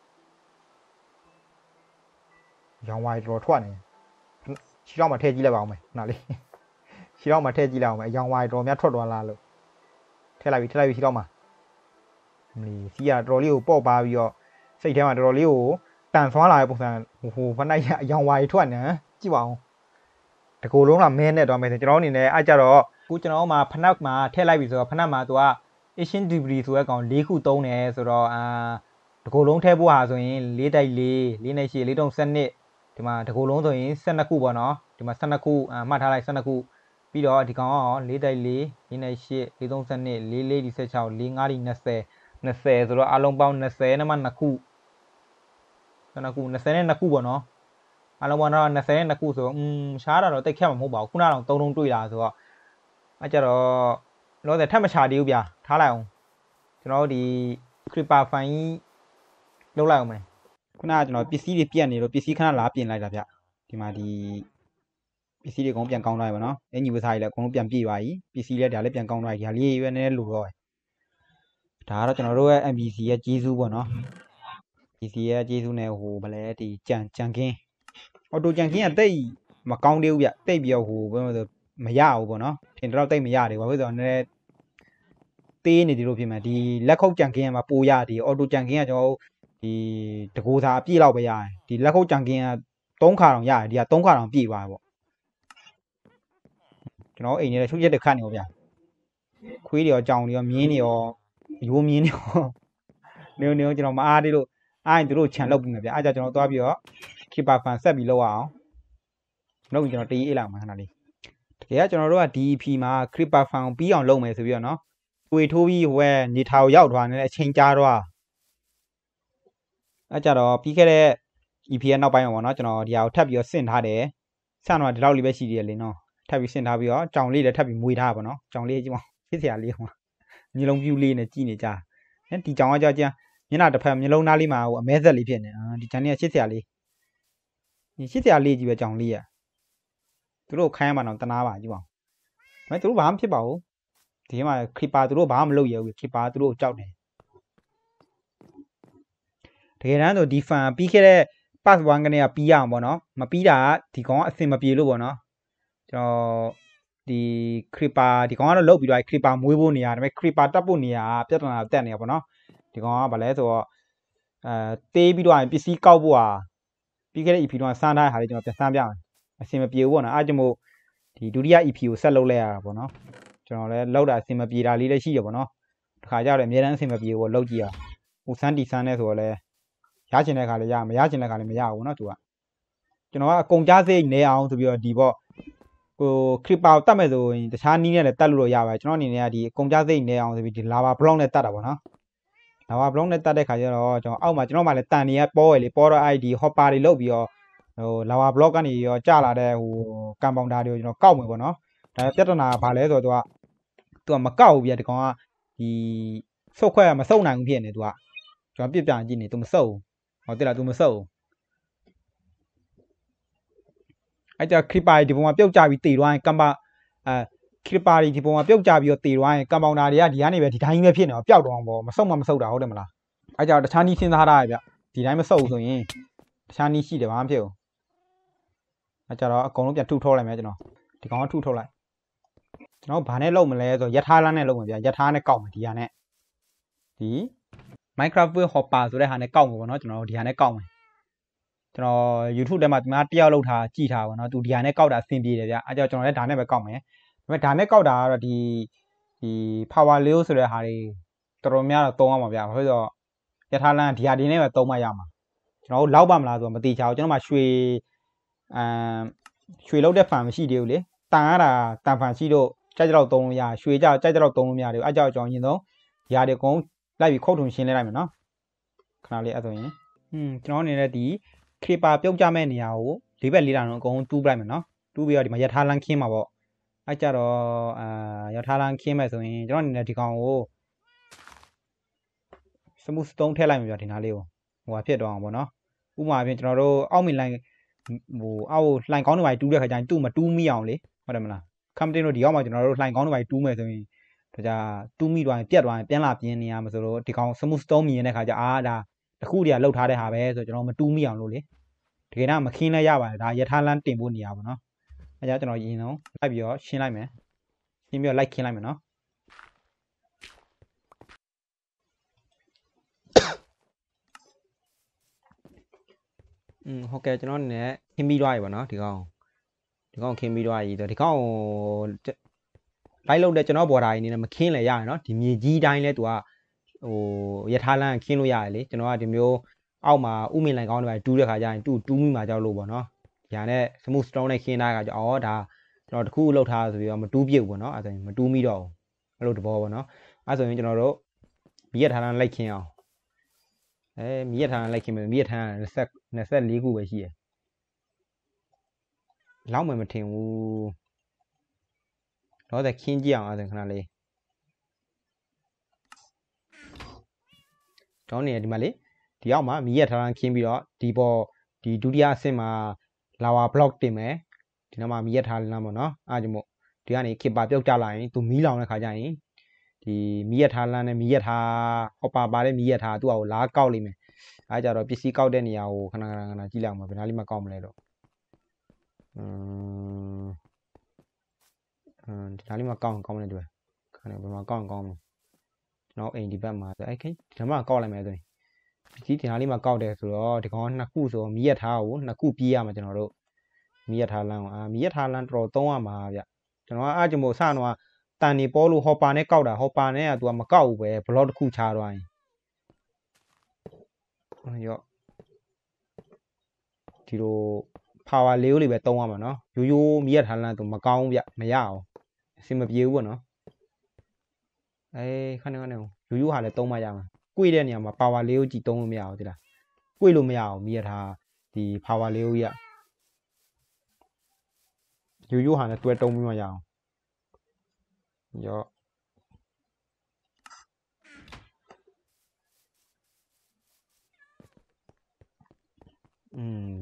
ရောင်ဝါးတော်ထွက်နေခြေထောက်မှာထည့်ကြည့်လိုက်ပါအောင်မယ်နားလေးခြေထောက်မှာထည့်ကြည့်လိုက်အောင်မယ်အယောင်ဝါးတော်များထွက်သွားလားလို့ထည့်လိုက်ပြီထည့်လိုက်ပြီခြေထောက်မှာဒီစီးရတော်လေးကိုပေါ့ပါပြီးတော့စိတ်ထဲမှာတော်တော်လေးကိုတန်ဆွမ်းလာတဲ့ပုံစံဟိုဖနိုင်အယောင်ဝါးထွက်နေကြည့်ပါအောင်တကူလုံးကမဲနဲ့တော့မယ်ဆိုကျွန်တော်အနေနဲ့အားကြတော့ခုကျွန်တော်မှာဖနက်မှာထည့်လိုက်ပြီဆိုတော့ဖနက်မှာသူက Asian Debris ဆိုတဲ့ကောင်၄ခုသုံးတယ်ဆိုတော့အာတကူလုံးထည့်ဖို့ဟာဆိုရင်၄တိုက်၄၄နဲ့ရှိ၄တုံးစနစ်ဒီမှာတကူလုံးဆိုရင်၁၂ခုပေါ့နော်ဒီမှာ၁၂ခုမှတ်ထားလိုက်၁၂ခုပြီးတော့ဒီကောင်က၄တိုက်၄၄နဲ့၈၄၃၂၄၄ဒီ၁၆၄၅ဒီ၂၀ ၂၀ဆိုတော့အလုံးပေါင်း၂၀နဲ့မှ၂ခုနှစ်ခု၂၀နဲ့၂ခုပေါ့နော်အလုံးပေါင်းတော့၂၀နဲ့၂ခုဆိုတော့อืมရှားတာတော့တိတ်ခက်မှာမဟုတ်ပါဘူးခုနကတော့သုံးလုံးတွေ့တာဆိုတော့အဲ့ကြတော့လောဆယ်ထပ်မရှာသေးဘူးဗျာထားလိုက်အောင်ကျွန်တော်တို့ဒီ creeper file ကြီးလုပ်လိုက်အောင်မယ်ခုနကကျွန်တော်ပစ္စည်းတွေပြတ်နေလို့ပစ္စည်းခဏလာပြင်လိုက်တာဗျဒီမှာဒီပစ္စည်းတွေအကုန်ပြန်ကောင်းသွားပြီပေါ့နော်အင်ကြီးဝစားကြီးလည်းအကုန်လုံးပြန်ပြည့်သွားပြီပစ္စည်းလည်းဒါလည်းပြန်ကောင်းသွားပြီဒါလေးရွယ်နေလို့တော့ဒါကတော့ကျွန်တော်တို့ရဲ့ N P C ရဲ့ကျေးဇူးပေါ့နော် P C ရဲ့ကျေးဇူးနဲ့ဟိုဗလဲဒီကြံကြံခင်းအော်တိုကြံခင်းကတိတ်မကောင်းသေးဘူးဗျတိတ်ပြီးတော့ဟိုဘယ်လိုဆိုမရဘူးပေါ့နော်ထင်တော့တိတ်မရတယ်ဘာဖြစ်လို့ဆိုတော့နည်းသေးနေတယ်လို့ဖြစ်မယ်ဒီလက်ခုပ်ကြံခင်းကမှပိုရဒီအော်တိုကြံခင်းကကျွန်တော်ဒီတကူစာအပြည့်လောက်ပဲရတယ်ဒီလက်ခုပ်ကြံခင်းကသုံးခါတောင်ရတယ်ဒီကသုံးခါတောင်ပြည့်သွားပေါ့ကျွန်တော်အိမ်နေတဲ့ချုပ်ရက်တစ်ခတ်နေရောဗျခွေးတွေရောကြောင်တွေရောမြင်းတွေရောရိုးမြင်းတွေရောနေနေကျွန်တော်မအားသေးလို့အားရင်တို့ခြံလောက်ပြီမယ်ဗျအားကြကျွန်တော်သွားပြီးတော့ keeper fan ဆက်ပြီးလောက်အောင်လုပ်ပြီးကျွန်တော်တေးအေးလိုက်မှာခဏလေးတကယ်ကကျွန်တော်တို့က D E P မှာ keeper fan ပြီးအောင်လုပ်မယ်ဆိုပြီးတော့နော်တွေထိုးပြီးဟိုကနေထာကိုရောက်သွားနေတဲ့အချိန်ကြာတော့အဲ့ကြတော့ပြီးခဲ့တဲ့ E P ရဲ့နောက်ပိုင်းမှာပေါ့နော်ကျွန်တော်ဒီဟာကိုထပ်ပြီးတော့ဆင့်ထားတယ်ဆန့်တော့ဒီလောက်လေးပဲရှိသေးတယ်လေနော်ထပ်ပြီးဆင့်ထားပြီးတော့ကြောင်လေးလည်းထပ်ပြီးမွေးထားပါနော်ကြောင်လေးကြည့်ပါဖြစ်စရာလေးဟိုမျိုးလုံးပြူလေးနဲ့ကြည့်နေကြဒီကြောင်ကကြောင်ကျန်မျက်နှာတစ်ဖက်မျိုးလုံးသားလေးမှာဟိုအမဲဆက်လေးဖြစ်နေအာဒီဂျန်นี่ရှစ်ဆရာလေးဒီရှစ်ဆရာလေးကြီးပဲကြောင်လေးอ่ะသူတို့ခိုင်းရမှာတော့တနာပါကြည့်ပါဦးမဲသူတို့ဘာမှဖြစ်ပါဘူးဒီမှာခရီပါသူတို့ဘာမှမလုပ်ရဘူးခရီပါသူတို့ကြောက်တယ်တကယ်တမ်းဆိုဒီဖန်ပြီးခဲ့တဲ့ pass one ကနေကပြီးရအောင်ပေါ့နော်မပြီးတာဒီကောင်ကအစင်မပြေလို့ပေါ့နော်ကျွန်တော်ဒီခရီပါဒီကောင်ကတော့လုတ်ပြီးတော့ခရီပါမွေးဖို့နေရဒါပေမဲ့ခရီပါတက်ဖို့နေရပြဿနာတက်နေရပေါ့နော်ဒီကောင်ကဘာလဲဆိုတော့အဲတေးပြီးတော့ပစ္စည်းကောက်ဖို့ဟာပြီးခဲ့တဲ့ E P တော့စမ်းထားတဲ့ဟာလေးကျွန်တော်ပြန်စမ်းပြမယ်အဆင်မပြေဘူးပေါ့နော်အားကြောင့်မို့ဒီဒုတိယ E P ကိုဆက်လုပ်လိုက်ရတာပေါ့နော်ကျွန်တော်လည်းလောက်တာအဆင်မပြေတာလေးလည်းရှိရပေါ့နော်တခါကြတော့အများတန်းအဆင်မပြေဘူးလောက်ကြည့်ရဟိုစမ်းတီစမ်းနေဆိုတော့လည်းရချင်တဲ့ခါလည်းရမရချင်တဲ့ခါလည်းမရဘူးနော်သူကကျွန်တော်ကအကုန်ကြားစိတ်နေအောင်ဆိုပြီးတော့ဒီပေါ့ဟိုခရစ်ပါတတ်မဲ့ဆိုရင်တခြားနီးနဲ့လည်းတတ်လို့ရပါတယ်ကျွန်တော်အနေနဲ့ကဒီအကုန်ကြားစိတ်နေအောင်ဆိုပြီးဒီလာဘာဘလော့နဲ့တတ်တာပေါ့နော်လာဘာဘလော့နဲ့တတ်တဲ့ခါကျတော့ကျွန်တော်အောက်မှာကျွန်တော်မှလည်းတန်နေရပေါ်ရလေပေါ်တော့ I D hopper တွေလုတ်ပြီးတော့ဟိုလာဘာဘလော့ကနေရောကျလာတဲ့ဟိုကမ်ပေါင်တာတွေကိုကျွန်တော်ကောက်မယ်ပေါ့နော်ဒါပြဿနာဘာလဲဆိုတော့သူကသူကမကောက်ဘူးပြဒီကောင်ကဒီဆုတ်ခွဲမဆုတ်နိုင်ဘူးဖြစ်နေသူကကျွန်တော်ပြစ်ပြကြည့်နေသူမဆုတ်ဟောတိလားသူမဆုတ်အဲ့ကြခရစ်ပါဒီပုံမှာပြုတ်ကြပြီးတည်သွားရင်ကမ်ပါအဲခရစ်ပါဒီပုံမှာပြုတ်ကြပြီးတော့တည်သွားရင်ကမ်ပေါင်တာတွေကဒီကနေပဲဒီတိုင်းပဲဖြစ်နေတော့ပျောက်တော့ဘောမဆုတ်မှမဆုတ်တာဟုတ်တယ်မလားအဲ့ကြတခြားနီးစဉ်းစားထားရဗျဒီတိုင်းမဆုတ်ဘူးဆိုရင်တခြားနီးရှိတယ်ဘာမှမဖြစ်ဘူးအဲ့ကြတော့အကုန်လုံးပြန်ထုထုတ်လိုက်မယ်ကျွန်တော်ဒီကောင်ကထုထုတ်လိုက်ကျွန်တော်ဘာနဲ့လုပ်မလဲဆိုရထားလမ်းနဲ့လုပ်မှာဗျရထားနဲ့ကောက်မှာဒီဟာနဲ့ဒီ Minecraft Hopper ဆိုတဲ့ဟာနဲ့ကောက်မှာပေါ့နော်ကျွန်တော်တို့ဒီဟာနဲ့ကောက်မှာကျွန်တော် YouTube ထဲမှာဒီမှာတယောက်လောက်ထားကြည့်ထားပါတော့သူဒီဟာနဲ့ကောက်တာအဆင်ပြေတယ်ဗျအဲကြောင့်ကျွန်တော်လည်းဒါနဲ့ပဲကောက်မယ်ဒါပေမဲ့ဒါနဲ့ကောက်တာကတော့ဒီဒီ power leo ဆိုတဲ့ဟာတွေတော်တော်များတော့သုံးအောင်ပါဗျဘာဖြစ်လို့ရထားလမ်းဒီဟာဒီနဲ့ပဲသုံးမှရမှာကျွန်တော်တို့လောက်ပါမလားဆိုတော့မတိချာဘူးကျွန်တော်မှရွှေအမ်ရွှေလောက်တဲ့ဖန်မရှိသေးဘူးလေတန်ရတာတန်ဖန်ရှိတော့ကြိုက်ကြတော့သုံးလို့ရရွှေကြကြိုက်ကြတော့သုံးလို့မရသေးဘူးအဲကြောင့်ကျွန်တော်ရင်ဆုံးဒီဟာတွေအကုန်လိုက်ပြီးခုတ်ထုံရှင်းလိုက်လိုက်မယ်နော်ခဏလေးအဲ့ဆိုရင်ဟွန်းကျွန်တော်အနေနဲ့ဒီခရစ်ပါပြုတ်ကြမဲ့နေရာကိုလေးဘက်လေးတာတော့အကုန်တူးပလိုက်မယ်နော်တူးပြီးတော့ဒီမှာရထားလမ်းခင်းမှာပေါ့အဲကြတော့အာရထားလမ်းခင်းမဲ့ဆိုရင်ကျွန်တော်အနေနဲ့ဒီကောင်ကိုစမူသတုံးထည့်လိုက်မှာပြဒီနားလေးကိုဟိုဟာဖြစ်တော့အောင်ပေါ့နော်ဥပမာဖြင့်ကျွန်တော်တို့အောက်မီလိုင်းဟိုအောက်လှိုင်ကောင်းတွေပါတူးတဲ့ခါကျရင်သူ့မတူးမိအောင်လေဟုတ်တယ်မလားကမ်ပတင်တို့ဒီအောက်မှာကျွန်တော်တို့လှိုင်ကောင်းတွေပါတူးမယ်ဆိုရင်ဒါကြတူးမိသွားရင်ပြတ်သွားရင်ပြန်လာပြင်းနေရမှာဆိုတော့ဒီကောင်စမူသတုံးမြင်တဲ့ခါကျအာဒါတခုတည်းကလှုပ်ထားတဲ့ဟာပဲဆိုကျွန်တော်မတူးမိအောင်လို့လေတကယ်တော့မခင်းလဲရပါတယ်ဒါရထားလမ်းတင်ဖို့နေရာပေါ့နော်အဲကြောင့်ကျွန်တော်ရင်တော့လိုက်ပြီးတော့ရှင်းလိုက်မယ်ရှင်းပြီးတော့လိုက်ခင်းလိုက်မယ်နော်อืมဟုတ်ကဲ့ကျွန်တော်အနေနဲ့ခင်းပြီးသွားပြီပေါ့နော်ဒီကောင်ဒီကောင်ခင်းပြီးသွားပြီဒီကောင်လိုက်လို့တဲ့ကျွန်တော်ဘော်ဒါကြီးနေနဲ့မခင်းလဲရတယ်နော်ဒီမြေကြီးတိုင်းလဲသူကဟိုရထားလမ်းခင်းလို့ရတယ်လေကျွန်တော်ကဒီမျိုးအောက်မှာဥမင်လိုင်ကောင်းတွေတူးတဲ့ခါကျရင်တူတူးမိမှာကြောက်လို့ပေါ့နော်ဒီဟာနဲ့ smooth stone နဲ့ခင်းတာကကြောအော်ဒါကျွန်တော်တခုလောက်ထားဆိုပြီးတော့မတူးပြုတ်ပေါ့နော်အဲ့ဒါဆိုရင်မတူးမိတော့ဘူးအဲ့လိုတဘောပေါ့နော်အဲ့ဆိုရင်ကျွန်တော်တို့မီးရထားလမ်းလိုက်ခင်းအောင်အဲမီးရထားလမ်းလိုက်ခင်းမယ်မီးရထားနှစ်ဆယ့်လေးခုပဲရှိတယ်လောက်မှမထင်ဘူးတော့តែခင်းကြည့်အောင်အဲ့ဒါခဏလေးတောင်းနေဒီမှာလေဒီအောက်မှာမီးရထားလမ်းခင်းပြီးတော့ဒီပေါ်ဒီဒုတိယအဆင့်မှာလာဝါဘလော့တင်မယ်ဒီနောက်မှာမီးရထားလမ်းပေါ့နော်အားကြောင့်မို့ဒီကနေခေပါပြုတ်ကြလာရင်သူမီးလောင်တဲ့ခါကျရင်ဒီမီးရထားလမ်းနဲ့မီးရထားဟောပါပါတဲ့မီးရထားသူ့အောက်လာကောက်လိမ့်မယ်အဲကြတော့ပစ္စည်းကောက်တဲ့နေရာကိုခဏခဏခဏကြည့်လိုက်အောင်ဘယ်နားလေးမှကောက်မလဲတော့อืมဒီနားလေးမှကောက်ကောက်မလဲတွေ့ခဏဘယ်မှာကောက်ကောက်မလဲကျွန်တော်အိမ်ဒီဘက်မှာအဲခိဒီမှာကောက်လိုက်မယ်ဆိုရင်ဒီဒီနားလေးမှာကောက်တယ်ဆိုတော့ဒီကောင်နှစ်ခုဆိုမီးရထားကိုနှစ်ခုပြေးရမှာကျွန်တော်တို့မီးရထားလမ်းကိုအာမီးရထားလမ်းတော်တော်သုံးရမှာဗျကျွန်တော်ကအားကြောင့်မို့စတော့တန်နေပေါ်လို့ဟော်ပါနဲ့ကောက်တာဟော်ပါနဲ့ကသူကမကောက်ဘူးပဲဘလော့တစ်ခုချသွားရင်ရော့ဒီလို power လေးလေးပဲသုံးရမှာနော်ရိုးရိုးမီးရထားလမ်းသူမကောင်းဗျမရအောင်အဆင်မပြေဘူးပေါ့နော်အေးခဏခဏရိုးရိုးဟာလည်းသုံးမှရမှာကွေ့တဲ့နေရာမှာ power လေးကိုကြည့်သုံးလို့မရဘူးတိလားကွေ့လို့မရအောင်မီးရထားဒီ power လေးကိုရရိုးရိုးဟာလည်းတွဲတုံးပြီးမှရအောင်ရော့อืม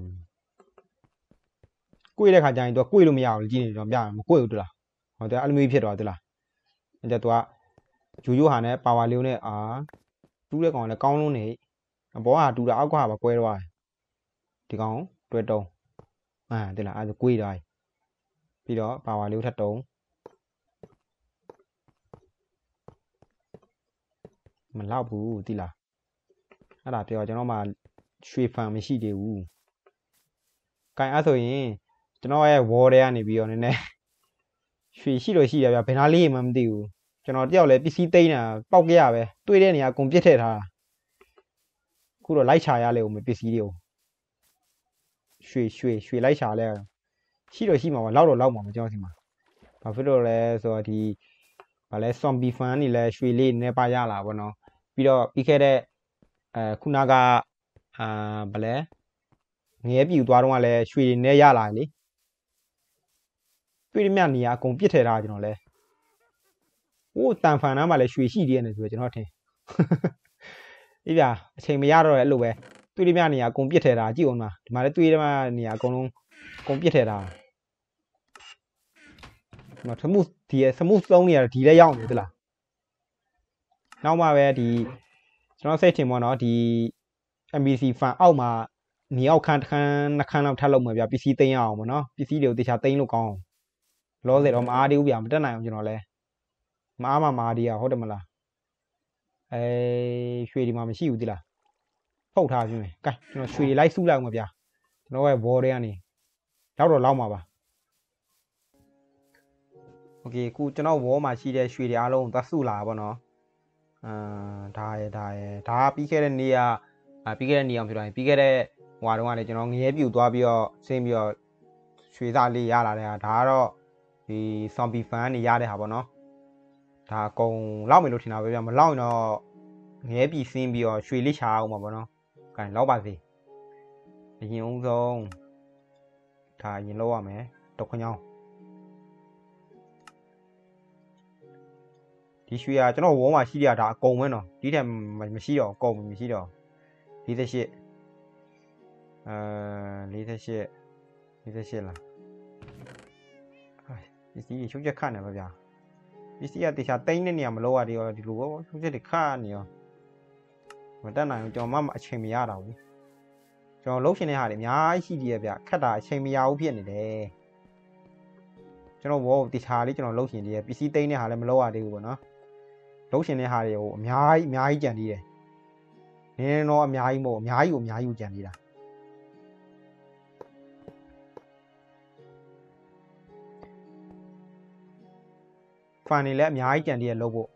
ကွေ့တဲ့ခါကျရင်သူကကွေ့လို့မရအောင်ကြည့်နေတော့ပြမကွေ့ဘူးတူလားဟောတဲ့အဲ့လိုမျိုးဖြစ်သွားတူလားအဲ့ကျသူကရိုးရိုးဟာနဲ့ပါဝါလေးနဲ့အာတူးတဲ့ကောင်လည်းကောင်းလုံးနေအဘောဟာတူတာအောက်ကဟာပဲကွဲသွားတယ်ဒီကောင်တွဲတုံးအာတဲ့လားအဲ့ဒါကွေ့သွားပြီးတော့ပါဝါလေးထပ်တုံးမလောက်ဘူးတိလားအဲ့ဒါပြောကျွန်တော်မှရွှေဖန်မရှိသေးဘူးကင်အဲ့ဆိုရင်ကျွန်တော်ရဲ့ wall တွေကနေပြီးတော့နည်းနည်းရွှေရှိလို့ရှိရဗျဘယ်နာလေးမှမသိဘူးကျွန်တော်တယောက်လည်းပစ္စည်းသိမ်းတာပောက်ကြရပဲတွေ့တဲ့နေရာအကုန်ပြစ်ထည့်ထားတာအခုတော့လိုက်ချာရလေဦးမပစ္စည်းတွေကိုရွှေရွှေရွှေလိုက်ချာလဲရှိတော့ရှိမှာပါလောက်တော့လောက်မှာမကျွန်တော်စီမှာဘာဖြစ်လို့လဲဆိုတော့ဒီဘာလဲ zombie fan နေလဲရွှေလေးနည်းပါရလာပေါ့နော်ပြီးတော့ပြီးခဲ့တဲ့အဲခုနကအာဘာလဲငရဲပြူသွားတော့ကလည်းရွှေတွေနဲ့ရလာလေတွေ့ရမြနေရအကုန်ပြစ်ထည့်ထားကျွန်တော်လဲဟိုတန်ဖန်နားမှာလည်းရွှေရှိသေးတယ်ဆိုတော့ကျွန်တော်ထင်အေးဗျာအချိန်မရတော့လည်းအဲ့လိုပဲတွေ့ရမြနေရအကုန်ပြစ်ထည့်ထားကြည့်အောင်ပါဒီမှာလည်းတွေ့ရမြနေရအကုန်လုံးအကုန်ပြစ်ထည့်ထားဒီမှာသမှုဒီစမှုသုံးနေရဒီလည်းရောက်နေသလားနောက်မှပဲဒီကျွန်တော်စိတ်ထင်ပေါ့နော်ဒီ M B C fan အောက်မှာနေအောက်ခန်းတစ်ခန်းနှစ်ခန်းလောက်ထပ်လုပ်မှာဗျာပစ္စည်းသိမ်းရအောင်ပေါ့နော်ပစ္စည်းတွေကိုတခြားသိမ်းလို့ကောင်းအောင်လောစေတော့မအားသေးဘူးဗျာမတက်နိုင်အောင်ကျွန်တော်လဲမအားမမအားသေးရဟုတ်တယ်မလားအဲရွှေဒီမှာမရှိဘူးတိလားဖုတ်ထားပြီမယ်ကဲကျွန်တော်ရွှေလိုက်စုလိုက်အောင်ဗျာကျွန်တော်ရဲ့ဘော်တွေကနေလောက်တော့လောက်မှာပါโอเคခုကျွန်တော်ဝေါ်မှာရှိတဲ့ရွှေတွေအားလုံးသွားစုလာပါတော့နော်အာဒါရဒါရဒါပြီးခဲ့တဲ့နေ့ကပြီးခဲ့တဲ့နေ့အောင်ပြောရင်ပြီးခဲ့တဲ့ဟွာတော့ကလည်းကျွန်တော်ငရဲပြူသွားပြီးတော့ဆင်းပြီးတော့ရွှေစားလေးရလာတဲ့ဟာဒါကတော့ဒီ zombie fan နေရတဲ့ဟာပေါ့နော်ဒါအကုန်လောက်မယ်လို့ထင်တာပဲဗျမလောက်ရင်တော့ငရဲပြီဆင်းပြီးတော့ရွှေလေးချအောင်ပါပေါ့နော်ကဲလောက်ပါစေအရင်ဦးဆုံးဒါအရင်လောက်ရမယ်တော့ခဏအောင်ဒီရွှေကကျွန်တော်ဝုန်းမှာရှိရတာအကုန်ပဲနော်ဒီထက်မရှိတော့အကုန်မရှိတော့၄၈အဲ၄၈၄၈လားပစ္စည်းတွေရှုပ်ချက်ခတ်နေပါဗျာပစ္စည်းကတေချာတိမ့်တဲ့နေရာမလောက်ရသေးရောဒီလိုပဲရှုပ်ချက်တွေခတ်နေရောမတက်နိုင်ဘူးကျွန်တော်မှအချိန်မရတော့ဘူးကျွန်တော်လှုပ်ရှင်တဲ့ဟာတွေအများကြီးရှိသေးရဲ့ဗျခတ်တာအချိန်မရဘူးဖြစ်နေတယ်ကျွန်တော်ဘောတေချာလေးကျွန်တော်လှုပ်ရှင်သေးရဲ့ပစ္စည်းတိမ့်တဲ့ဟာလည်းမလောက်ရသေးဘူးပေါ့နော်လှုပ်ရှင်တဲ့ဟာတွေကိုအများကြီးအများကြီးကြံသေးတယ်နင်းတော့အများကြီးမဟုတ်အများကြီးကိုအများကြီးကိုကြံသေးတာဖန်နေလည်းအများကြီးကြံသေးတယ်လို့ဖို့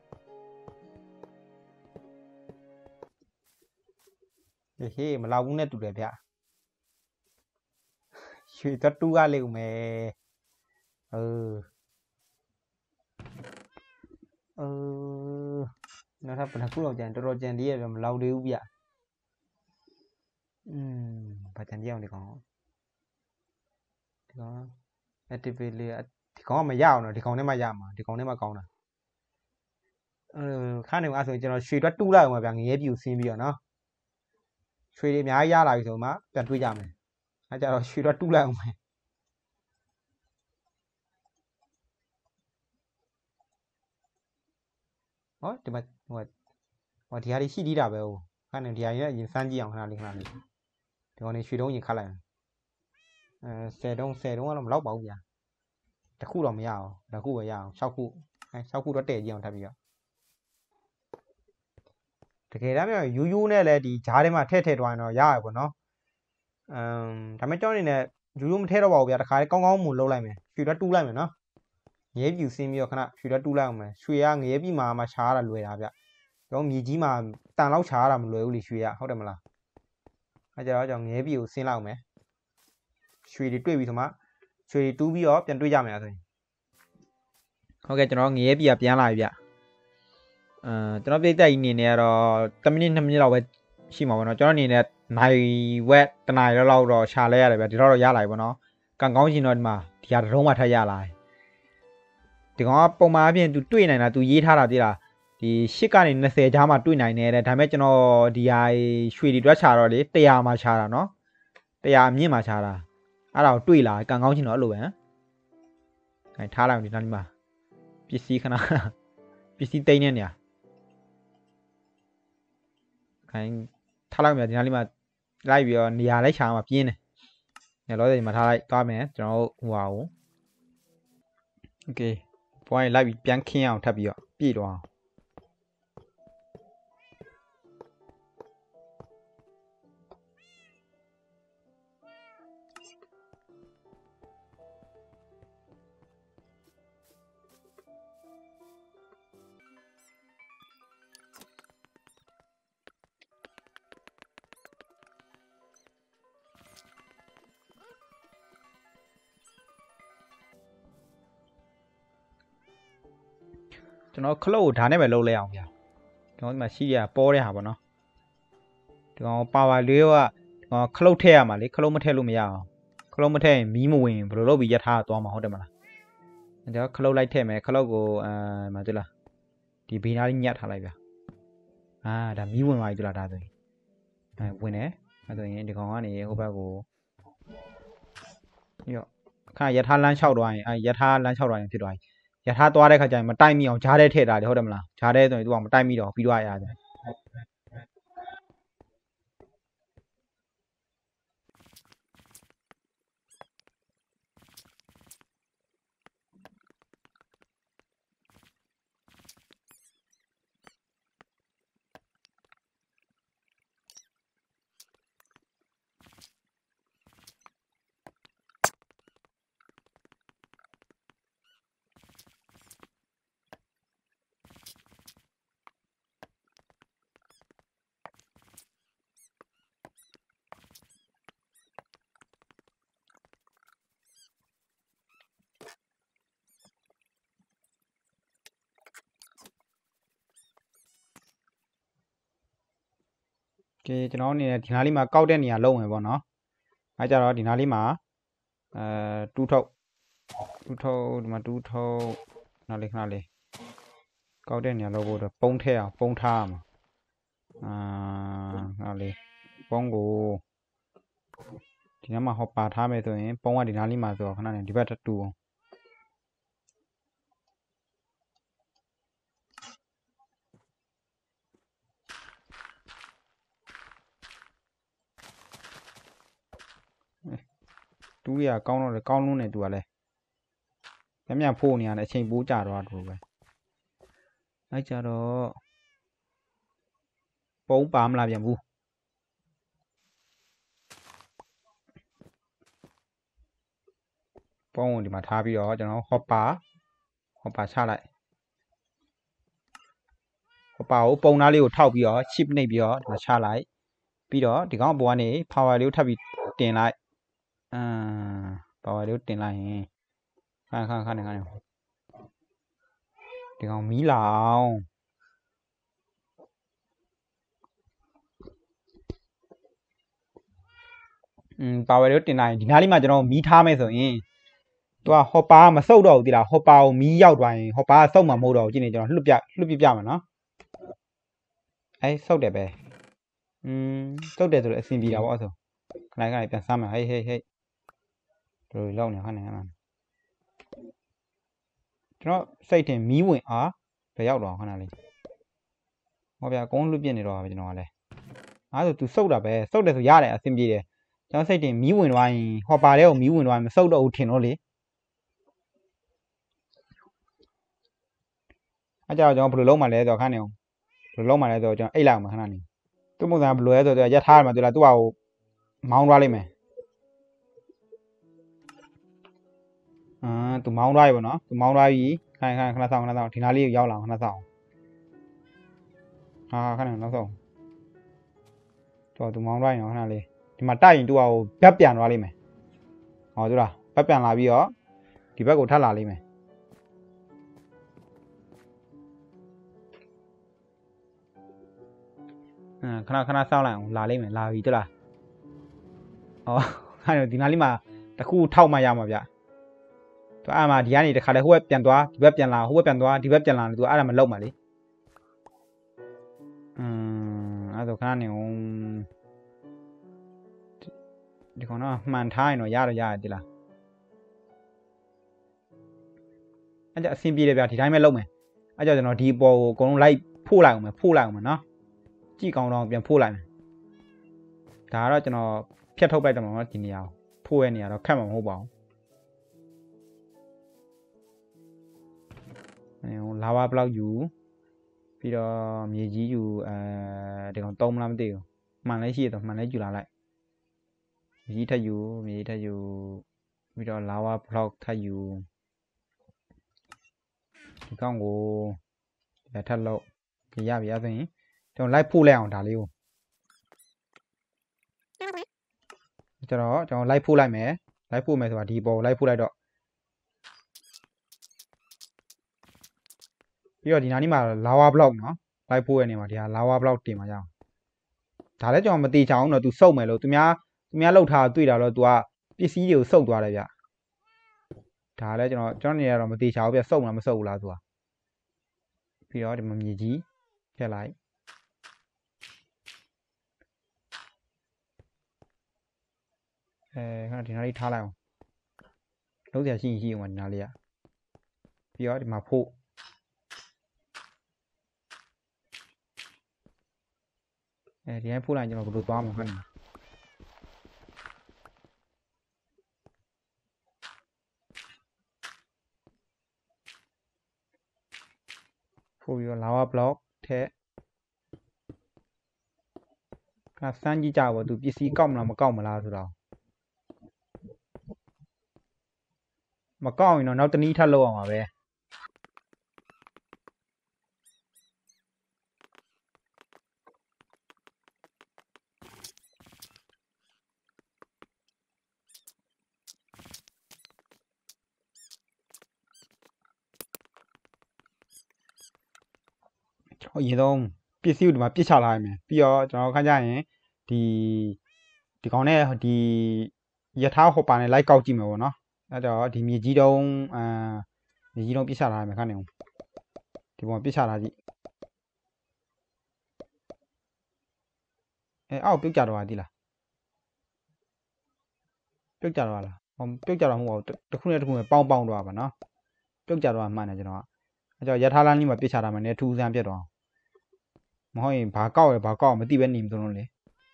ဟေးဟေးမလောက်ဘူးနဲ့တူတယ်ဗျရွှေတတူးကလေးဦးမယ်เออเออนะครับเป็นคู่เราจานตัวเราจานดีอะแบบเราดูဗျอืมพอจานเดียวดีกว่าดีกว่าแอคทีฟเลยดีกว่าไม่ยาวเนอะดีกว่าเนี่ยมายาวมาดีกว่าเนี่ยมาเก่านะเออข้าหนึ่งอาศัยจะเราช่วยด้วยตู้แล้วมาแบบนี้บิวซีบีอ่ะเนาะช่วยได้ไม่ยากอะไรถูกไหมเป็นตัวอย่างเลยอาจจะเราช่วยด้วยตู้แล้วมาอ๋อแต่มาว่าว่าที่ฮาริชีดีดาเบลข้าหนึ่งที่ฮาริเนี่ยยินสันจีอย่างขนาดนี้ขนาดนี้ดีกว่าเนี่ยช่วยต้องยิงขาเลยเออเซตงเซตงว่าเราเล่าเบาอย่างแต่คู่เราไม่ยาวแต่คู่ไม่ยาวชอบคู่ชอบคู่รถเตะยิงทำอย่างတကယ်တမ်းပြောရင်ယူးယူးနဲ့လည်းဒီဂျားထဲမှာထည့်ထည့်သွားရင်တော့ရရပေါ့နော်အမ်ဒါပေမဲ့ကျွန်တော်အနေနဲ့ယူးယူးမထည့်တော့ပါဘူးဗျာတခါလေးကောင်းကောင်းမူလုပ်လိုက်မယ်ရွှေတော့တူးလိုက်မယ်နော်ငရဲပြူစင်းပြီးတော့ခဏရွှေတော့တူးလိုက်အောင်မယ်ရွှေကငရဲပြမှာမှခြားရတာလွယ်တာဗျကျွန်တော်မြေကြီးမှာတန်လောက်ခြားရတာမလွယ်ဘူးလေရွှေကဟုတ်တယ်မလားအဲကြတော့ကျွန်တော်ငရဲပြကိုစင်းလိုက်အောင်မယ်ရွှေတွေတွေ့ပြီဆိုမှရွှေတွေတူးပြီးတော့ပြန်တွေ့ကြမယ်ဆိုရင်ဟုတ်ကဲ့ကျွန်တော်ငရဲပြကပြန်လာပြီဗျအဲကျွန်တော်ပြိတ္တကြီးအနေနဲ့ကတော့tenမိနစ်twoမိနစ်လောက်ပဲရှိမှာပေါ့နော်ကျွန်တော်အနေနဲ့နိုင်ဝက်တနိုင်လောက်တော့ရှာလဲရတယ်ဗျဒီတော့တော့ရလာပြီပေါ့နော်ကန်ကောင်းရှင်တော့ဒီမှာဒီဟာတုံးမှထပ်ရလာတယ်ဒီကောင်ကပုံမှန်အပြင်သူတွေ့နိုင်တာသူရေးထားတာသိလားဒီရှစ်ကနေtwentyကြားမှာတွေ့နိုင်တယ်တဲ့ဒါပေမဲ့ကျွန်တော်ဒီဟာရွှေတွေတွက်ချတော့လေone hundredမှာချတာနော်one hundredအမြင့်မှာချတာအဲ့ဒါကိုတွေ့လာကန်ကောင်းရှင်တော့အဲ့လိုပဲဟမ်အဲထားလိုက်အောင်ဒီနားလေးမှာပစ္စည်းခဏပစ္စည်းတိတ်နေနေခိုင်းထားလိုက်မြဒီနားလေးမှာလိုက်ပြီးတော့နေရာလိုက်ရှာမှာပြင်းတယ်ညလောဒီမှာထားလိုက်သွားမယ်ကျွန်တော်ဟိုဟာကိုโอเคဘွားရင်လိုက်ပြီးပြန်ခင်းအောင်ထပ်ပြီးတော့ပြည့်တော့အောင်ကျွန်တော်ခလုတ်ကိုဓာတ်နဲ့ပဲလှုပ်လဲအောင်ဗျာကျွန်တော်ဒီမှာရှိရပေါ်တဲ့ဟာပေါ့နော်ဒီကောင်ပါဝါလေးကဒီကောင်ခလုတ်ထည့်ရမှာလေခလုတ်မထည့်လို့မရအောင်ခလုတ်မထည့်ရင်မီးမဝင်ဘယ်လိုလုပ်ပြီးရထားသွားမှာဟုတ်တယ်မလားအဲဒါခလုတ်လိုက်ထည့်မယ်ခလုတ်ကိုအာမသိလားဒီဘေးနားလေးညှက်ထားလိုက်ဗျာအာဒါမီးဝင်သွားပြီလားဒါဆိုရင်အဲဝင်တယ်အဲဆိုရင်ဒီကောင်ကနေဟိုဘက်ကိုရောခါရထားလမ်းလျှောက်သွားရင်အဲရထားလမ်းလျှောက်သွားရင်ဖြစ်သွားပြီရထားသွားတဲ့ခါကျရင်မတိုက်မိအောင်ဂျားထဲထည့်ထားတယ်ဟုတ်တယ်မလားဂျားထဲဆိုရင်သူကမတိုက်မိတော့ပြီးတော့ရတယ်โอเคကျွန်တော်အနေနဲ့ဒီနားလေးမှာကောက်တဲ့နေရာလုံးဝင်ပေါ့နော်အဲကြတော့ဒီနားလေးမှာအဲတူးထုတ်တူးထုတ်ဒီမှာတူးထုတ်နားလေးခဏလေးကောက်တဲ့နေရာလုံးဖို့တော့ပုံးထဲအောင်ပုံးထားမှာအာခဏလေးပုံးကိုဒီနားမှာဟောပါထားမယ်ဆိုရင်ပုံးကဒီနားလေးမှာဆိုတော့ခဏလေးဒီဘက်တူအောင်တူးရကောင်းတော့လေကောင်းလုံးနေတူကလည်းညမြဖို့နေရတယ်အချိန်ပိုးကြတော့တူပဲအဲကြတော့ပုံးပါမလားပြန်ဘူးပုံးကိုဒီမှာထားပြီးတော့ကျွန်တော်ဟောပါဟောပါချလိုက်ဟောပါကိုပုံသားလေးကိုထောက်ပြီးတော့ chip နှိပ်ပြီးတော့ဒီမှာချလိုက်ပြီးတော့ဒီကောင်ပေါ်ကနေ power လေးကိုထပ်ပြီးတင်လိုက်အာ power လေးကိုတင်လိုက်ရင်ข้างข้างข้างหนึ่งข้างหนึ่งဒီကောင်မီးလောင်อืมပါဝယ်တို့တင်လိုက်ဒီနားလေးမှာကျွန်တော်မီးထားမယ်ဆိုရင်သူကဟော့ပါမစုပ်တော့ဘူးတိလားဟော့ပါကိုမီးရောက်သွားရင်ဟော့ပါကစုပ်မှာမဟုတ်တော့ဘူးကြည့်နေကျွန်တော်လှုပ်ပြလှုပ်ပြပြမယ်နော်အဲစုပ်တယ်ပဲอืมစုပ်တယ်ဆိုတော့အဆင်ပြေတာပေါ့အဲ့ဆိုခဏခဏပြန်စမ်းမယ်ဟေးဟေးဟေးဘယ်လိုလောက်နေခဏခဏကျွန်တော်စိတ်တင်မီးဝင်အားဘယ်ရောက်တော့ခဏလေးဟောဗျာကုန်းလွတ်ပြစ်နေတော့ပဲကျွန်တော်ကလည်းအားဆို तू စုပ်တာပဲစုပ်တယ်ဆိုရတယ်အဆင်ပြေတယ်ကျွန်တော်စိတ်တင်မီးဝင်သွားရင်ဟော်ပါတဲ့ကိုမီးဝင်သွားရင်မစုပ်တော့ဘူးထင်တော့လေအဲ့ကြောင့်ကျွန်တော်ဘယ်လိုလုပ်မှလဲဆိုတော့ခဏနေအောင်ဘယ်လိုလုပ်မှလဲဆိုတော့ကျွန်တော်အိတ်လိုက်အောင်ခဏနေသူ့ပုံစံဘယ်လိုလဲဆိုတော့ရက်ထားရမှာသူလားသူ့ဟာကိုမောင်းသွားလိမ့်မယ်အာသူမောင်းသွားပြီပေါ့နော်သူမောင်းသွားပြီခဏခဏခဏဆောင်ခဏဆောင်ဒီနားလေးကိုရောက်လာခဏဆောင်ဟာခဏနောက်ဆုံးတော့သူမောင်းသွားရင်ခဏလေးဒီမှာတိုက်ရင်သူ့ဟာကိုဘက်ပြန်သွားလိမ့်မယ်ဟောသူလားဘက်ပြန်လာပြီးတော့ဒီဘက်ကိုထပ်လာလိမ့်မယ်အာခဏခဏစောင့်လိုက်အောင်လာလိမ့်မယ်လာပြီတလားဟောအဲ့တော့ဒီနားလေးမှာတစ်ခုထောက်မှရမှာဗျသူအဲ့မှာဒီကနေတခါတည်းဟိုဘက်ပြန်သွားဒီဘက်ပြန်လာဟိုဘက်ပြန်သွားဒီဘက်ပြန်လာသူအဲ့ဒါမလုပ်မှာလေอืมအဲ့ဒါခဏနေအောင်ဒီကောင်တော့မှန်ထားရင်တော့ရတော့ရတယ်တိလားအဲ့ကြအဆင်ပြေတယ်ဗျဒီတိုင်းပဲလုပ်မယ်အဲ့ကြောင့်ကျွန်တော်ဒီပေါ်ကိုအကုန်လုံးလိုက်ဖို့လိုက်အောင်မယ်ဖို့လိုက်အောင်မယ်နော်ကြည့်ကောင်းတော့ပြန်ဖို့လိုက်မယ်ဒါကတော့ကျွန်တော်ဖြတ်ထုတ်လိုက်တယ်မှာနော်ဒီနေရာကိုဖို့ရဲ့နေရာတော့ခက်မှာမဟုတ်ပါဘူးအဲလာဝါဘလောက်ယူပြီးတော့မြေကြီးယူအဲဒီကောင်သုံးမလားမသိဘူးမှန်လဲရှိရတော့မှန်လဲယူလာလိုက်မြေကြီးထပ်ယူမြေကြီးထပ်ယူပြီးတော့လာဝါဘလောက်ထပ်ယူဒီကောင်ကိုလက်ထပ်လို့ရပြီအဲ့ဆိုရင်ကျွန်တော်လိုက်ဖို့လိုက်အောင်ဒါလေးကိုကျွန်တော်ကျွန်တော်လိုက်ဖို့လိုက်မယ်လိုက်ဖို့မယ်ဆိုတာဒီပေါ်လိုက်ဖို့လိုက်တော့ပြီးတော့ဒီနားនេះမှာလာဝါဘလောက်နော်လိုက်ဖို့ရဲ့နေမှာဒီဟာလာဝါဘလောက်တင်မှာရအောင်ဒါလည်းကျွန်တော်မတိချအောင်တော့ तू စုပ်မယ်လို့သူများသူများလောက်ထားတွေ့တာတော့ तू ကပစ္စည်းတွေကိုစုပ်သွားတယ်ဗျဒါလည်းကျွန်တော်ကျွန်တော်နေရတော့မတိချအောင်ဗျစုပ်မလားမစုပ်ဘူးလား तू ကပြီးတော့ဒီမှာမြေကြီးထည့်လိုက်အဲခဏဒီနားလေးထားလိုက်အောင်လုံးစရာရှိရင်ရှိအောင်ဒီနားလေးကပြီးတော့ဒီမှာဖို့အဲဒီတိုင်းဖို့လိုက်ကျွန်တော်ဘယ်လိုသွားမှာခဏဖို့ပြီးတော့လာဝါဘလော့ထည့်ခဏစမ်းကြည့်ကြပါသူပစ္စည်းကောက်မလားမကောက်မလားဆိုတော့မကောက်ရင်တော့နောက်တနည်းထပ်လုပ်အောင်ပါပဲကျွန်တော်အရင်ဆုံးပစ္စည်းကိုဒီမှာပြစ်ချလာရမယ်ပြီးတော့ကျွန်တော်ခါကြရင်ဒီဒီကောင်နဲ့ဒီယထာဟောပါနဲ့လိုက်ကောက်ကြည့်မယ်ပေါ့နော်အဲ့တော့ဒီမြေကြီးတုံးအာမြေကြီးတုံးပြစ်ချလာရမယ်ခါနေအောင်ဒီပေါ်ပြစ်ချလာကြည့်အဲအောက်ပြုတ်ကြတော့ပါဒီလားပြုတ်ကြတော့လားဟောပြုတ်ကြတော့မဟုတ်ပါဘူးတစ်ခုနဲ့တစ်ခုနဲ့ပေါင်းပေါင်းတော့ပါနော်ပြုတ်ကြတော့မှန်တယ်ကျွန်တော်ကအဲ့တော့ယထာလန်းကြီးမှာပြစ်ချတာမှလည်းထူးဆန်းပြတ်တော့မဟုတ်ရင်ဘာကောက်ရဘာကောက်မသိပဲနေမလို့လေ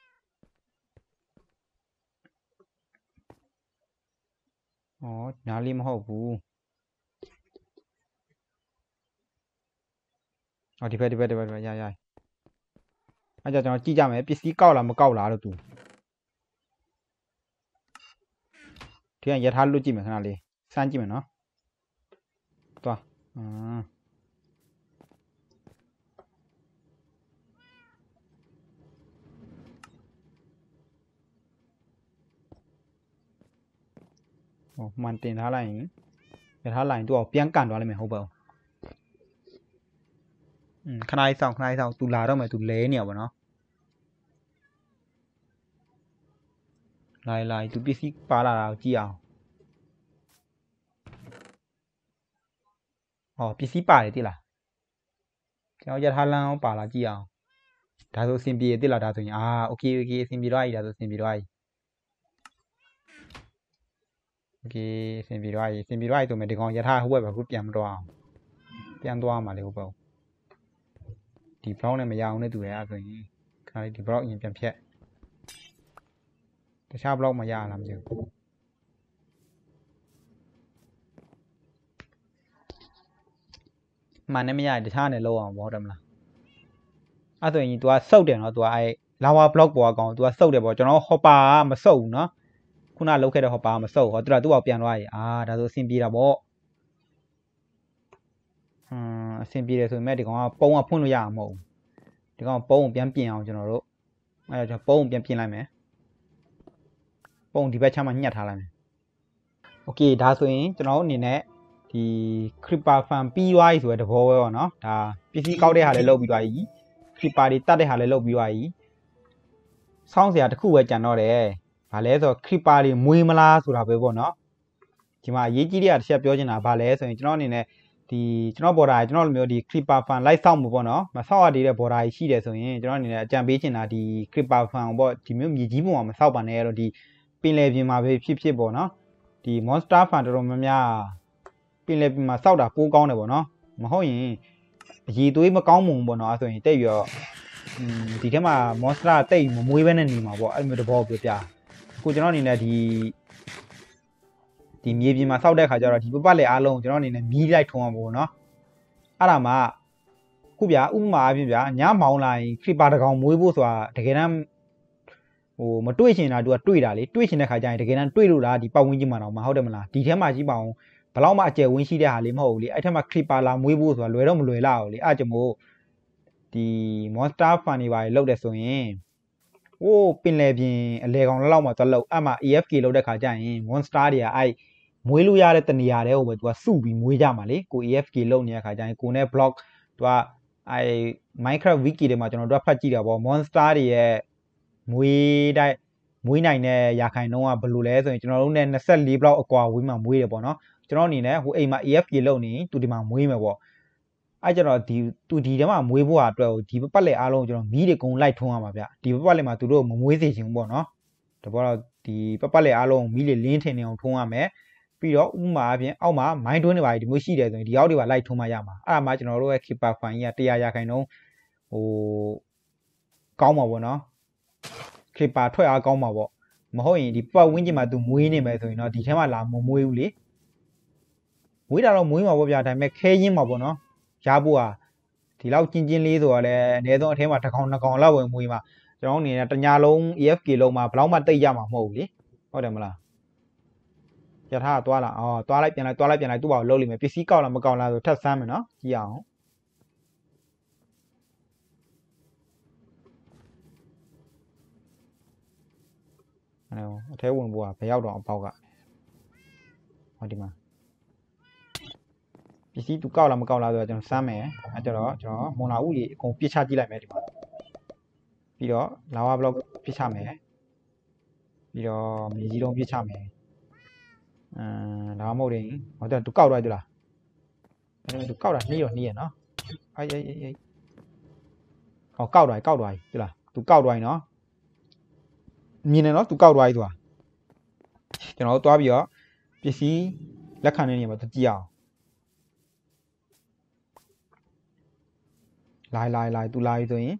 ဩညားလေးမဟုတ်ဘူးအော်ဒီဘက်ဒီဘက်ဒီဘက်ရရအဲ့ကြောင့်ကျွန်တော်ကြည့်ကြမယ်ပစ္စည်းကောက်လားမကောက်လားလို့သူဒီကရထားလွတ်ကြည့်မယ်ခဏလေးစမ်းကြည့်မယ်နော်သွားအာဟိုမှန်တင်ထားလိုက်ရင်ยท่าไหลตัวเปียงกันตัวอะไรไหมเขาเปล่าอืมขนาดสองขนาดสองตุลาต้องไหมตุเล่เนี่ยบ่เนาะลายลายตุปีซีปลาลาเราจีเอาอ๋อปีซีปลาเลยที่ล่ะเราจะท่าล่างปลาลาจีเอาဒါဆိုစင်ပြေတိလာဒါဆိုရင်အာโอเคโอเคစင်ပြေတော့ပြီဒါဆိုစင်ပြေတော့ပြီโอเคစင်ပြေတော့ပြီစင်ပြေတော့ပြီဆိုမယ်ဒီကောင်ယထာဟိုဘက်ပဲခုပြန်မတော့အောင်ပြန်သွားမှာလေဟိုဘက်ဒီဘလောက်နဲ့မရအောင်နဲ့တူတယ်အဲ့ဆိုရင်ခါလေးဒီဘလောက်အရင်ပြန်ဖြတ်တခြားဘလောက်မရလားမသိဘူးမှန်နဲ့မရတခြားနဲ့လောက်အောင်ဘောတယ်မလားအဲ့ဆိုရင် तू ကစုတ်တယ်နော် तू ကအဲ့လာဝါ block ပေါ်ကောင် तू ကစုတ်တယ်ပေါ့ကျွန်တော် hopper မစုတ်ဘူးနော်ခုနလောက်ခဲ့တဲ့ hopper မစုတ်ဟော तू ကသူ့အောင်ပြန်သွားပြီအာဒါဆိုအဆင်ပြေတာပေါ့ဟွန်းအဆင်ပြေတယ်ဆိုပေမဲ့ဒီကောင်ကပုံကဖွင့်လို့ရမှာမဟုတ်ဘူးဒီကောင်ပုံကိုပြန်ပြင်အောင်ကျွန်တော်တို့အဲ့တော့ကျွန်တော်ပုံကိုပြန်ပြင်လိုက်မယ်ပုံဒီဘက်ချမ်းမှာညှက်ထားလိုက်မယ်โอเคဒါဆိုရင်ကျွန်တော်တို့အနေနဲ့ဒီ creeper farm ပြီးသွားပြီဆိုတဲ့သဘောပဲပေါ့နော်ဒါပစ္စည်းကောက်တဲ့ဟာလည်းလုပ်ပြီးသွားပြီcreeper တွေတတ်တဲ့ဟာလည်းလုပ်ပြီးသွားပြီစောင်းစရာတစ်ခုပဲကြံတော့တယ်ဘာလဲဆိုတော့ creeper တွေမွေးမလားဆိုတာပဲပေါ့နော်ဒီမှာအရေးကြီးတဲ့တစ်ချက်ပြောချင်တာဘာလဲဆိုရင်ကျွန်တော်အနေနဲ့ဒီကျွန်တော် border ကျွန်တော်လိုမျိုးဒီ creeper farm လိုက်ဆောက်မှုပေါ့နော်မဆောက်ရသေးတဲ့ border ကြီးရှိတယ်ဆိုရင်ကျွန်တော်အနေနဲ့အကြံပေးချင်တာဒီ creeper farm ပေါ့ဒီမျိုးမြေကြီးပုံမှာမဆောက်ပါနဲ့တော့ဒီပင်လယ်ပြင်မှာပဲဖြစ်ဖြစ်ပေါ့နော်ဒီ monster farm တော်တော်များများပင်လယ်ပြင်မှာဆောက်တာပိုးကောင်းတယ်ပေါ့နော်မဟုတ်ရင်အရေးသွေးမကောင်းမှုပေါ့နော်အဲ့ဆိုရင်တိတ်ပြီးတော့อืมဒီထဲမှာ monster တိတ်မမွေးဘဲနဲ့နေမှာပေါ့အဲ့လိုမျိုးတဘောပြောပြအခုကျွန်တော်အနေနဲ့ဒီဒီမြေပြင်မှာစောက်တဲ့ခါကျတော့ဒီပပတ်လေအားလုံးကျွန်တော်အနေနဲ့မီးလိုက်ထုံးအောင်ပေါ့နော်အဲ့ဒါမှခုဗျာဥပမာအဖြစ်ဗျာညမောင်းလာရင်ခရစ်ပါတကောင်မွေးဖို့ဆိုတာတကယ်တမ်းဟိုမတွေ့ချင်တာသူကတွေ့တာလေတွေ့ချင်တဲ့ခါကျရင်တကယ်တမ်းတွေ့လို့လားဒီပတ်ဝန်းကျင်မှာတော့မဟုတ်တယ်မလားဒီထဲမှာကြီးပါအောင်ဘလောက်မှအကျယ်ဝင်းရှိတဲ့ဟာလေးမဟုတ်ဘူးလေအဲ့ထက်မှခရစ်ပါလာမွေးဖို့ဆိုတာလွယ်တော့မလွယ်လောက်ဘူးလေအဲ့ကြောင့်မို့ဒီ monster fan တွေပါလောက်တယ်ဆိုရင်ဟိုးပင်လယ်ပြင်အလေကောင်လောက်မှသွားလောက်အမှ A F K လောက်တဲ့ခါကျရင် monster တွေကအဲ့မွေးလို့ရတဲ့တနေရာတဲ့ဟိုပဲသူကစုပြီးမွေးကြမှာလေကို A F K လောက်နေတဲ့ခါကျရင်ကိုနဲ့ block သူကအဲ့ Minecraft wiki တွေမှာကျွန်တော်တို့ဖတ်ကြည့်တာပေါ့ monster တွေရဲ့မွေးတဲ့မွေးနိုင်တဲ့ရာခိုင်နှုန်းကဘယ်လိုလဲဆိုရင်ကျွန်တော်တို့နဲ့twenty-four ဘလောက်အကွာဝေးမှမွေးတယ်ပေါ့နော်ကျွန်တော်အနေနဲ့ဟိုအိမ်မှာ A F K လောက်နေသူဒီမှာမွေးမယ်ပေါ့အဲ့ကျတော့ဒီသူဒီထဲမှာမွေးဖို့အတွက်ဒီပတ်လက်အားလုံးကျွန်တော်မီးတွေကုံလိုက်ထုံးရမှာဗျဒီပတ်လက်မှာသူတို့မမွေးစေချင်ဘူးပေါ့နော်ဒါပေါ်တော့ဒီပတ်လက်အားလုံးမီးတွေလင်းထင်နေအောင်ထုံးရမယ်ပြီးတော့ဥမာအပြင်အောက်မှာမိုင်းတွင်းတွေပါဒီမျိုးရှိတယ်ဆိုရင်ဒီအောက်တွေပါလိုက်ထုံးမှရမှာအဲ့ဒါမှကျွန်တော်တို့ရဲ့ keeper fan ကြီးကone hundredရာခိုင်နှုန်းဟိုကောင်းမှာပေါ့နော် keeper ထွက်အားကောင်းမှာပေါ့မဟုတ်ရင်ဒီပတ်ဝန်းကျင်မှာသူမွေးနေမယ်ဆိုရင်တော့ဒီထဲမှာလာမမွေးဘူးလေမွေးတာတော့မွေးမှာပေါ့ဗျာဒါပေမဲ့ခဲရင်းမှာပေါ့နော်ရဖို့ဟာဒီလောက်ကျင်းကျင်းလေးဆိုတာလည်းအနည်းဆုံးအထဲမှာတစ်ကောင်နှစ်ကောင်လောက်ဝင်မွေးမှာကျွန်တော်အနေနဲ့တညာလုံး A F K လုံးမှာဘယ်တော့မှတိတ်ရမှာမဟုတ်ဘူးလေဟုတ်တယ်မလားရထားသွားလာအော်သွားလိုက်ပြန်လိုက်သွားလိုက်ပြန်လိုက်သူ့ဘာကိုလှုပ်လိမ့်မယ်ပစ္စည်းကောက်လားမကောက်လားဆိုထပ်ဆမ်းမယ်နော်ကြည့်အောင်အဲ့အထဲဝင်ဖို့ကဘယ်ရောက်တော့အပေါက်ကဟောဒီမှာပစ္စည်းသူကောက်လားမကောက်လားဆိုတော့ကျွန်တော်စမ်းမယ်အဲ့ကြတော့ကျွန်တော်မွန်လာဥကြီးအကုန်ပြစ်ချကြည့်လိုက်မယ်ဒီမှာပြီးတော့လာဝါဘလော့ပြစ်ချမယ်ပြီးတော့မြေကြီးလုံးပြစ်ချမယ်အမ်ဒါမှမဟုတ်ရင်ဟောတော့သူကောက်သွားတယ်လားအဲ့ဒါသူကောက်တာနှီးရောနှီးရနော်အေးအေးအေးဟောကောက်သွားကောက်သွားပြီလားသူကောက်သွားပြီနော်မြင်နေနော်သူကောက်သွားပြီဆိုတာကျွန်တော်တို့သွားပြီးတော့ပစ္စည်းလက်ခံတဲ့နေရာမှာသူကြည့်အောင်လာလာလာသူလာပြီဆိုရင်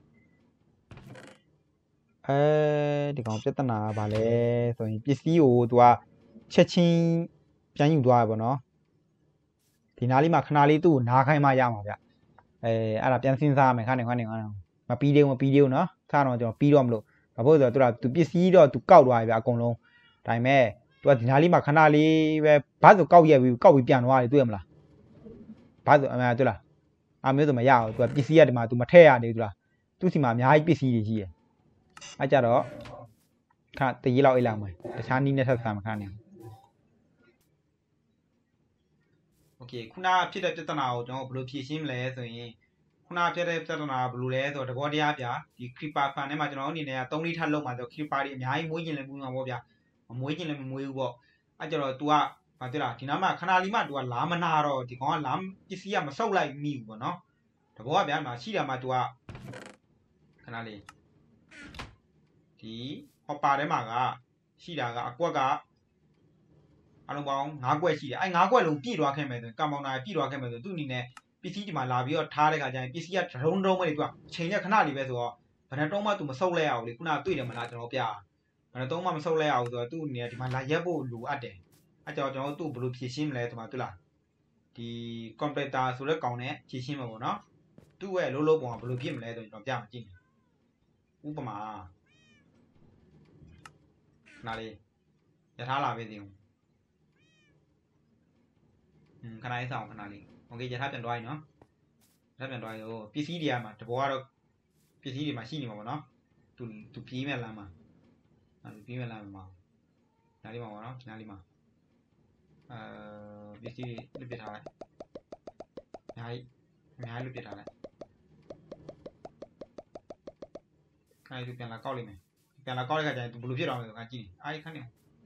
အဲဒီကောင်ပြဿနာကဘာလဲဆိုရင်ပစ္စည်းကိုသူကချက်ချင်းပြန်ယူသွားရပါတော့ဒီနားလေးမှာခဏလေးသူ့ကိုနားခိုင်းမှရမှာဗျအဲအဲ့ဒါပြန်စဉ်းစားမယ်ခါနေခါနေခါနေမပြီးသေးဘူးမပြီးသေးဘူးနော်ခါတော့ကျွန်တော်ပြီးတော့မလို့ဘာလို့ဆိုတော့သူကသူပစ္စည်းတော့သူကောက်သွားပြီဗျအကုန်လုံးဒါပေမဲ့သူကဒီနားလေးမှာခဏလေးပဲဘာဆိုကောက်ရက်ပြီးကောက်ပြီးပြန်သွားတယ်တွေ့ရမလားဘာဆိုအမှန်တွေ့လားအမျိုးဆိုမရဘူးသူကပစ္စည်းကဒီမှာသူမထည့်ရနေဘူးလားသူ့စီမှာအများကြီးပစ္စည်းတွေရှိတယ်အဲ့ကြတော့ခါတကြီးလောက်အိတ်လောက်မယ်တခြားနီးနဲ့ဆက်ဆံမခါနေเคခုနဖြစ်တဲ့ပြဿနာကိုကျွန်တော်ဘယ်လိုဖြေရှင်းမလဲဆိုရင်ခုနဖြစ်တဲ့ပြဿနာဘယ်လိုလဲဆိုတော့တဘောတရားဗျာဒီ creeper fan ထဲမှာကျွန်တော်အနေနဲ့ကသုံးလေးထပ်လောက်မှာဆို creeper တွေအများကြီးမွေးကျင်လည်းမွေးမှာပေါ့ဗျာမမွေးကျင်လည်းမမွေးဘူးပေါ့အဲ့ကြတော့ तू ကဘာပြောလားဒီနားမှာခဏလေးမှ तू ကလာမနာတော့ဒီကောင်ကလာပစ္စည်းကမဆုပ်လိုက်မိဘူးပေါ့နော်တဘောကဗျာမှာရှိတာမှ तू ကခဏလေးဒီ hopper ထဲမှာကရှိတာကအကွက်ကအလုံးပေါင်း၅ကွက်ရှိတယ်အဲ့၅ကွက်လုံးပြည့်သွားခဲ့မယ်ဆိုရင်ကမ်ပေါင်တာပြည့်သွားခဲ့မယ်ဆိုသူ့အနေနဲ့ပစ္စည်းဒီမှာလာပြီးတော့ထားတဲ့ခါကျရင်ပစ္စည်းကဒရုံဒရုံပဲလေ तू ကချိန်နဲ့ခဏလေးပဲဆိုတော့ဘယ်နဲ့တုံးမှ तू မဆုပ်လဲရဘူးလေခုနကတွေ့တယ်မလားကျွန်တော်ပြဘယ်နဲ့တုံးမှမဆုပ်လဲရဘူးဆိုတော့သူ့အနေနဲ့ဒီမှာလာရက်ဖို့လိုအပ်တယ်အဲ့ကြောင့်ကျွန်တော်တို့သူ့ဘယ်လိုဖြည့်ရှင်းမလဲဆိုမှတွေ့လားဒီ computer ဆိုတဲ့ကောင်နဲ့ဖြည့်ရှင်းမှာပေါ့နော်သူ့ရဲ့လုံးလုံးပုံကဘယ်လိုဖြစ်မလဲဆိုရင်ကျွန်တော်ပြမှာကြည့်ဥပမာခဏလေးရထားလာပဲစီဦးอืมခဏလေးစောင့်ခဏလေးโอเคရထားပြန်သွားပြီနော်ရထားပြန်သွားပြီဟိုပစ္စည်းတွေကမှာတဘောကတော့ပစ္စည်းတွေမှာရှိနေမှာပေါ့နော်သူသူပြေးမဲ့လမ်းမှာအဲပြေးမဲ့လမ်းမှာနားလေးမှာပေါ့နော်နားလေးမှာအဲပစ္စည်းတွေလွတ်ပြထားလိုက်အများကြီးအများကြီးလွတ်ပြထားလိုက်အဲသူပြန်လာကောက်လိုက်မယ်ပြန်လာကောက်လိုက်ခါကျရင်သူဘယ်လိုဖြစ်တော့မလဲဆိုခါကြည့်နေအားခဏနေ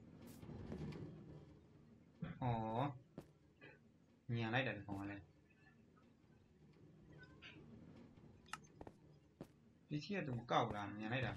ဩညံလိုက်တယ်ဒီကောင်ကလည်းပစ္စည်းကသူမကောက်ဘူးလားညံလိုက်တာ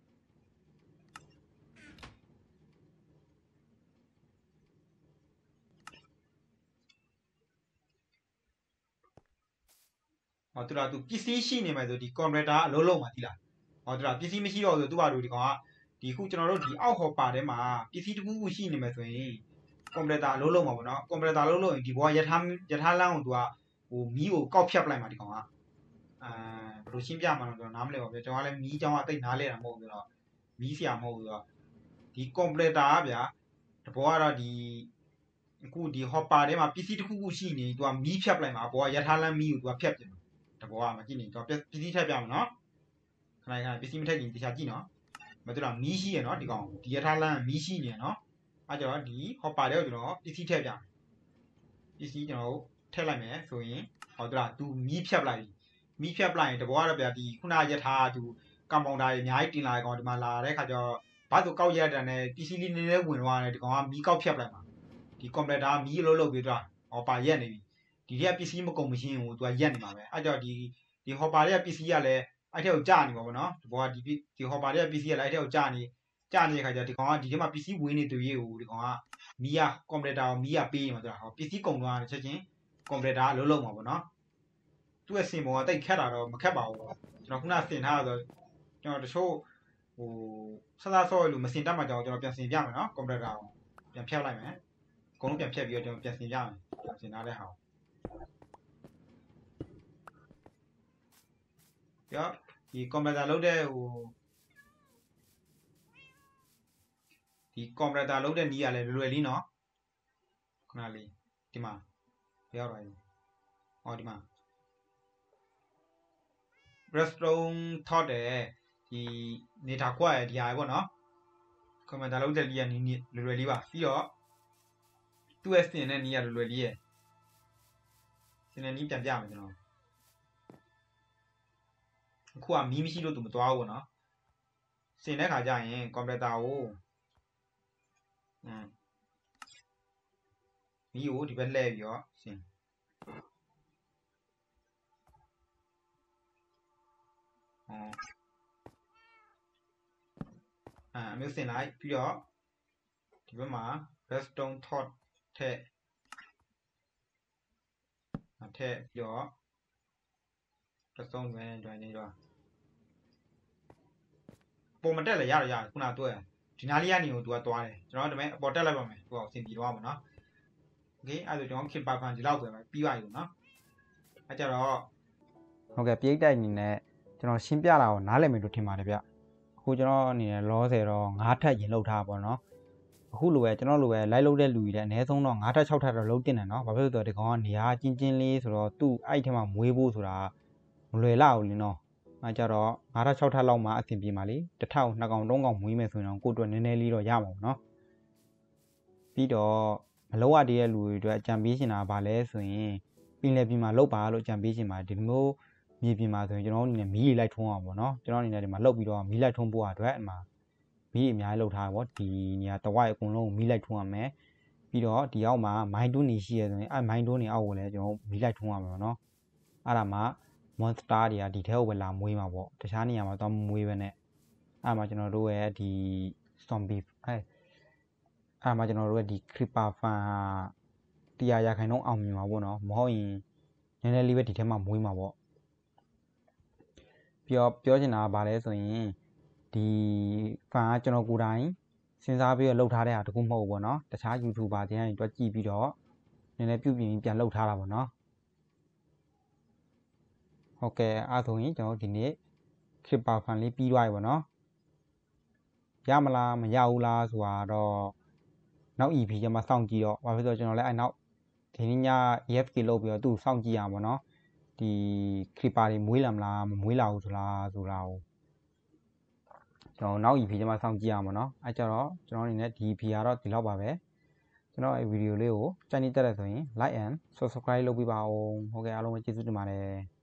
ဟောသူတို့သူပစ္စည်းရှိနေမယ်ဆိုဒီကွန်ပျူတာအလုံးလုံးမှာသိလားဟောသူတို့ပစ္စည်းမရှိတော့ဆိုသူ့ဘာလို့ဒီကောင်ကဒီခုကျွန်တော်တို့ဒီအောက်ဟော်ပါထဲမှာပစ္စည်းတစ်ခုခုရှိနေမယ်ဆိုရင်ကွန်ပျူတာအလုံးလုံးမှာပေါ့နော်ကွန်ပျူတာလုံးလုံးရင်ဒီဘောကရထားရထားလမ်းကိုသူကဟိုမီးကိုကောက်ဖြတ်ပလိုက်မှာဒီကောင်ကအာဘယ်လိုရှင်းပြမှာတော့ကျွန်တော်နားမလည်ပါဘူးကျွန်တော်ကလည်းမီးเจ้าကတိတ်နားလဲတာမဟုတ်ဘူးဆိုတော့မီးဆရာမဟုတ်ဘူးဆိုတော့ဒီကွန်ပျူတာကဗျာတဘောကတော့ဒီအခုဒီဟော်ပါထဲမှာပစ္စည်းတစ်ခုခုရှိနေသူကမီးဖြတ်ပလိုက်မှာဘောကရထားလမ်းမီးကိုသူကဖြတ်ပြင်တဘောကမကြည့်နေတော့ပစ္စည်းထည့်ပြမယ်နော်ခဏခဏပစ္စည်းမထည့်ရင်တရားကြည့်နော်မတူလားမီးရှိရနော်ဒီကောင်ဒီရထားလမ်းမီးရှိနေနော်အဲ့ကြောင့်ဒီဟော်ပါတဲ့ကိုကျွန်တော်ပစ္စည်းထည့်ပြပစ္စည်းကျွန်တော်ထည့်လိုက်မယ်ဆိုရင်ဟောတူလားသူမီးဖြတ်ပလိုက်မီးဖြတ်ပလိုက်ရင်တဘောကတော့ဗျာဒီခုနရထားသူကမ်ပေါင်တာတွေအများကြီးတင်လာတဲ့ကောင်ဒီမှာလာတဲ့ခါကျတော့ဘာလို့ကောက်ရက်တယ်နဲ့ပစ္စည်းလေးနည်းနည်းဝင်သွားတယ်ဒီကောင်ကမီးကောက်ဖြတ်ပလိုက်မှာဒီကွန်ပျူတာမီးလုံးလုံးပြီးတော့ဟော်ပါရက်နေပြီဒီထဲကပစ္စည်းမကုန်မရှင်းဘူးသူကရက်နေမှာပဲအဲ့ကြောင့်ဒီဒီဟော်ပါတဲ့ပစ္စည်းကလည်းအဲ့ထဲကိုကြာနေပါဘောနော်ဒီဘောကဒီဒီဟော်ပါတဲ့ပစ္စည်းကလည်းအဲ့ထဲကိုကြာနေကြာနေတဲ့ခါကျဒီကောင်ကဒီထဲမှာပစ္စည်းဝင်နေတူရေးကိုဒီကောင်ကမီးကကွန်ပျူတာကိုမီးကပေးမှာဆိုတာဟောပစ္စည်းကုန်သွားတယ်ချက်ချင်းကွန်ပျူတာလုံးလုံးမှာပေါ့နော်သူ့ရဲ့စင်ပေါ်ကတိတ်ခက်တာတော့မခက်ပါဘူးကျွန်တော်ခုနစင်ထားဆိုကျွန်တော်တချို့ဟိုဆဆဆော့ရလို့မစင်တတ်မှကြောင်ကျွန်တော်ပြန်စင်ပြမယ်နော်ကွန်ပျူတာကိုပြန်ဖြတ်လိုက်မယ်အကုန်လုံးပြန်ဖြတ်ပြီးတော့ကျွန်တော်ပြန်စင်ပြမယ်စင်ထားတဲ့ဟာရောဒီကွန်ပျူတာလုပ်တဲ့ဟိုဒီကွန်ပျူတာလုပ်တဲ့နည်းကလည်းလွယ်လွယ်လေးနော်ခဏလေးဒီမှာပြောပါဦးဟောဒီမှာ redstone ထောက်တယ်ဒီနေတာကွက်ရဒီဟာပေါ့နော်ကွန်ပျူတာလုပ်တဲ့နည်းကနည်းလွယ်လွယ်လေးပါပြီးတော့သူ့ရဲ့စင်တဲ့နည်းကလွယ်လွယ်လေးရယ်စင်တဲ့နည်းပြန်ပြမယ်ကျွန်တော်အခုကမီးမရှိလို့သူမသွားဘူးပေါ့နော်စင်တဲ့ခါကျရင်ကွန်ပျူတာကိုอืมမီးကိုဒီဘက်လှည့်ပြီးတော့စင်အော်အာအမျိုးစင်လိုက်ပြီးတော့ဒီဘက်မှာ redstone thought ထည့်အထည့်ပြီးတော့ redstone ပဲတွင်နေတော့ပုံမတက်လည်းရရရခုနတွေ့ဒီနားလေးကနေကိုသူကသွားတယ်ကျွန်တော်ဒါပေမဲ့အပေါ်တက်လိုက်ပါမယ်သူကအဆင်ပြေသွားမှာနော်โอเคအဲ့ဒါကျွန်တော် keeper fan ဒီလောက်ပဲပြီးပါပြီနော်အဲ့ကြတော့ဟုတ်ကဲ့ပြိတ်တိုက်အနေနဲ့ကျွန်တော်ရှင်းပြတာကိုနားလည်မယ်လို့ထင်ပါတယ်ဗျအခုကျွန်တော်အနေနဲ့လောဆယ်တော့၅ထပ်ရင်လောက်ထားပါတော့အခုလိုပဲကျွန်တော်လိုပဲလိုက်လုပ်တဲ့လူတွေလည်းအနည်းဆုံးတော့၅ထပ်၆ထပ်တော့လုံးတင်တယ်နော်ဘာဖြစ်လို့လဲဆိုတော့ဒီကောင်ကနေရာချင်းချင်းလေးဆိုတော့သူ့အဲ့ထဲမှာမွေးဖို့ဆိုတာမလွယ်လောက်ဘူးလीနော်အဲ့ကြတော့၅ထပ်၆ထပ်လောက်မှအဆင်ပြေပါလေတစ်ထောက်နှစ်ကောင်သုံးကောင်မွေးမယ်ဆိုရင်တော့ကိုယ့်အတွက်နည်းနည်းလေးတော့ရမှာပေါ့နော်ပြီးတော့မလောက်ရတဲ့လူတွေအတွက်အကြံပေးရှင်တာဗာလဲဆိုရင်ပင်လယ်ပြင်မှာလောက်ပါလို့အကြံပေးရှင်ပါတယ်ဒီမျိုးမြေပြင်မှာဆိုရင်ကျွန်တော်အနေနဲ့မီးလိုက်ထုံးအောင်ပေါ့နော်ကျွန်တော်အနေနဲ့ဒီမှာလောက်ပြီးတော့မီးလိုက်ထုံးဖို့အတွက်အမှမီးအများကြီးလောက်ထားပေါ့ဒီနေရာတဝိုက်အကုန်လုံးမီးလိုက်ထုံးရမယ်ပြီးတော့ဒီအောက်မှာမိုင်းတွန်းနေရှိရဆိုရင်အဲမိုင်းတွန်းနေအောက်ကိုလည်းကျွန်တော်မီးလိုက်ထုံးရမှာပေါ့နော်အဲ့ဒါမှ monster တွေကဒီထဲကိုပဲလာမွေးမှာပေါ့တခြားနေရာမှာတော့မွေးပဲနဲ့အဲ့မှာကျွန်တော်တို့ရဲ့ဒီ zombie အဲအဲ့မှာကျွန်တော်တို့ရဲ့ဒီ creeper fan တရားရခိုင်နှုန်းအောင်မြင်မှာပေါ့နော်မဟုတ်ရင်နည်းနည်းလေးပဲဒီထဲမှာမွေးမှာပေါ့ပြောပြောချင်တာကဘာလဲဆိုရင်ဒီ fan ကကျွန်တော်ကိုယ်တိုင်စဉ်းစားပြီးတော့လှုပ်ထားတဲ့ဟာတခုမဟုတ်ဘူးပေါ့နော်တခြား YouTuber တွေကနေတွက်ကြည့်ပြီးတော့နည်းနည်းပြုပြင်ပြန်လှုပ်ထားတာပေါ့နော်ဟုတ်ကဲ့အဲ့ဆိုရင်ကျွန်တော်ဒီနေ့ creeper fan လေးပြီးသွားပြီပေါ့နော်ရမလားမရဘူးလားဆိုတာတော့နောက် E P ကျမှစောင့်ကြည့်တော့ဘာဖြစ်လို့ကျွန်တော်လည်းအဲ့နောက်ဒီနေ့ည E F K လုပ်ပြီးတော့သူ့စောင့်ကြည့်ရမှာပေါ့နော်ဒီ creeper တွေမွေးလာမလားမမွေးလာဘူးဆိုလားဆိုတာကိုကျွန်တော်နောက် E P ကျမှစောင့်ကြည့်ရမှာเนาะအဲ့ကြတော့ကျွန်တော်အနေနဲ့ဒီ E P ကတော့ဒီလောက်ပါပဲကျွန်တော်အဲ့ဗီဒီယိုလေးကိုကြိုက်နေတတ်တယ်ဆိုရင် like and subscribe လုပ်ပေးပါဦးဟုတ်ကဲ့အားလုံးပဲကျေးဇူးတင်ပါတယ်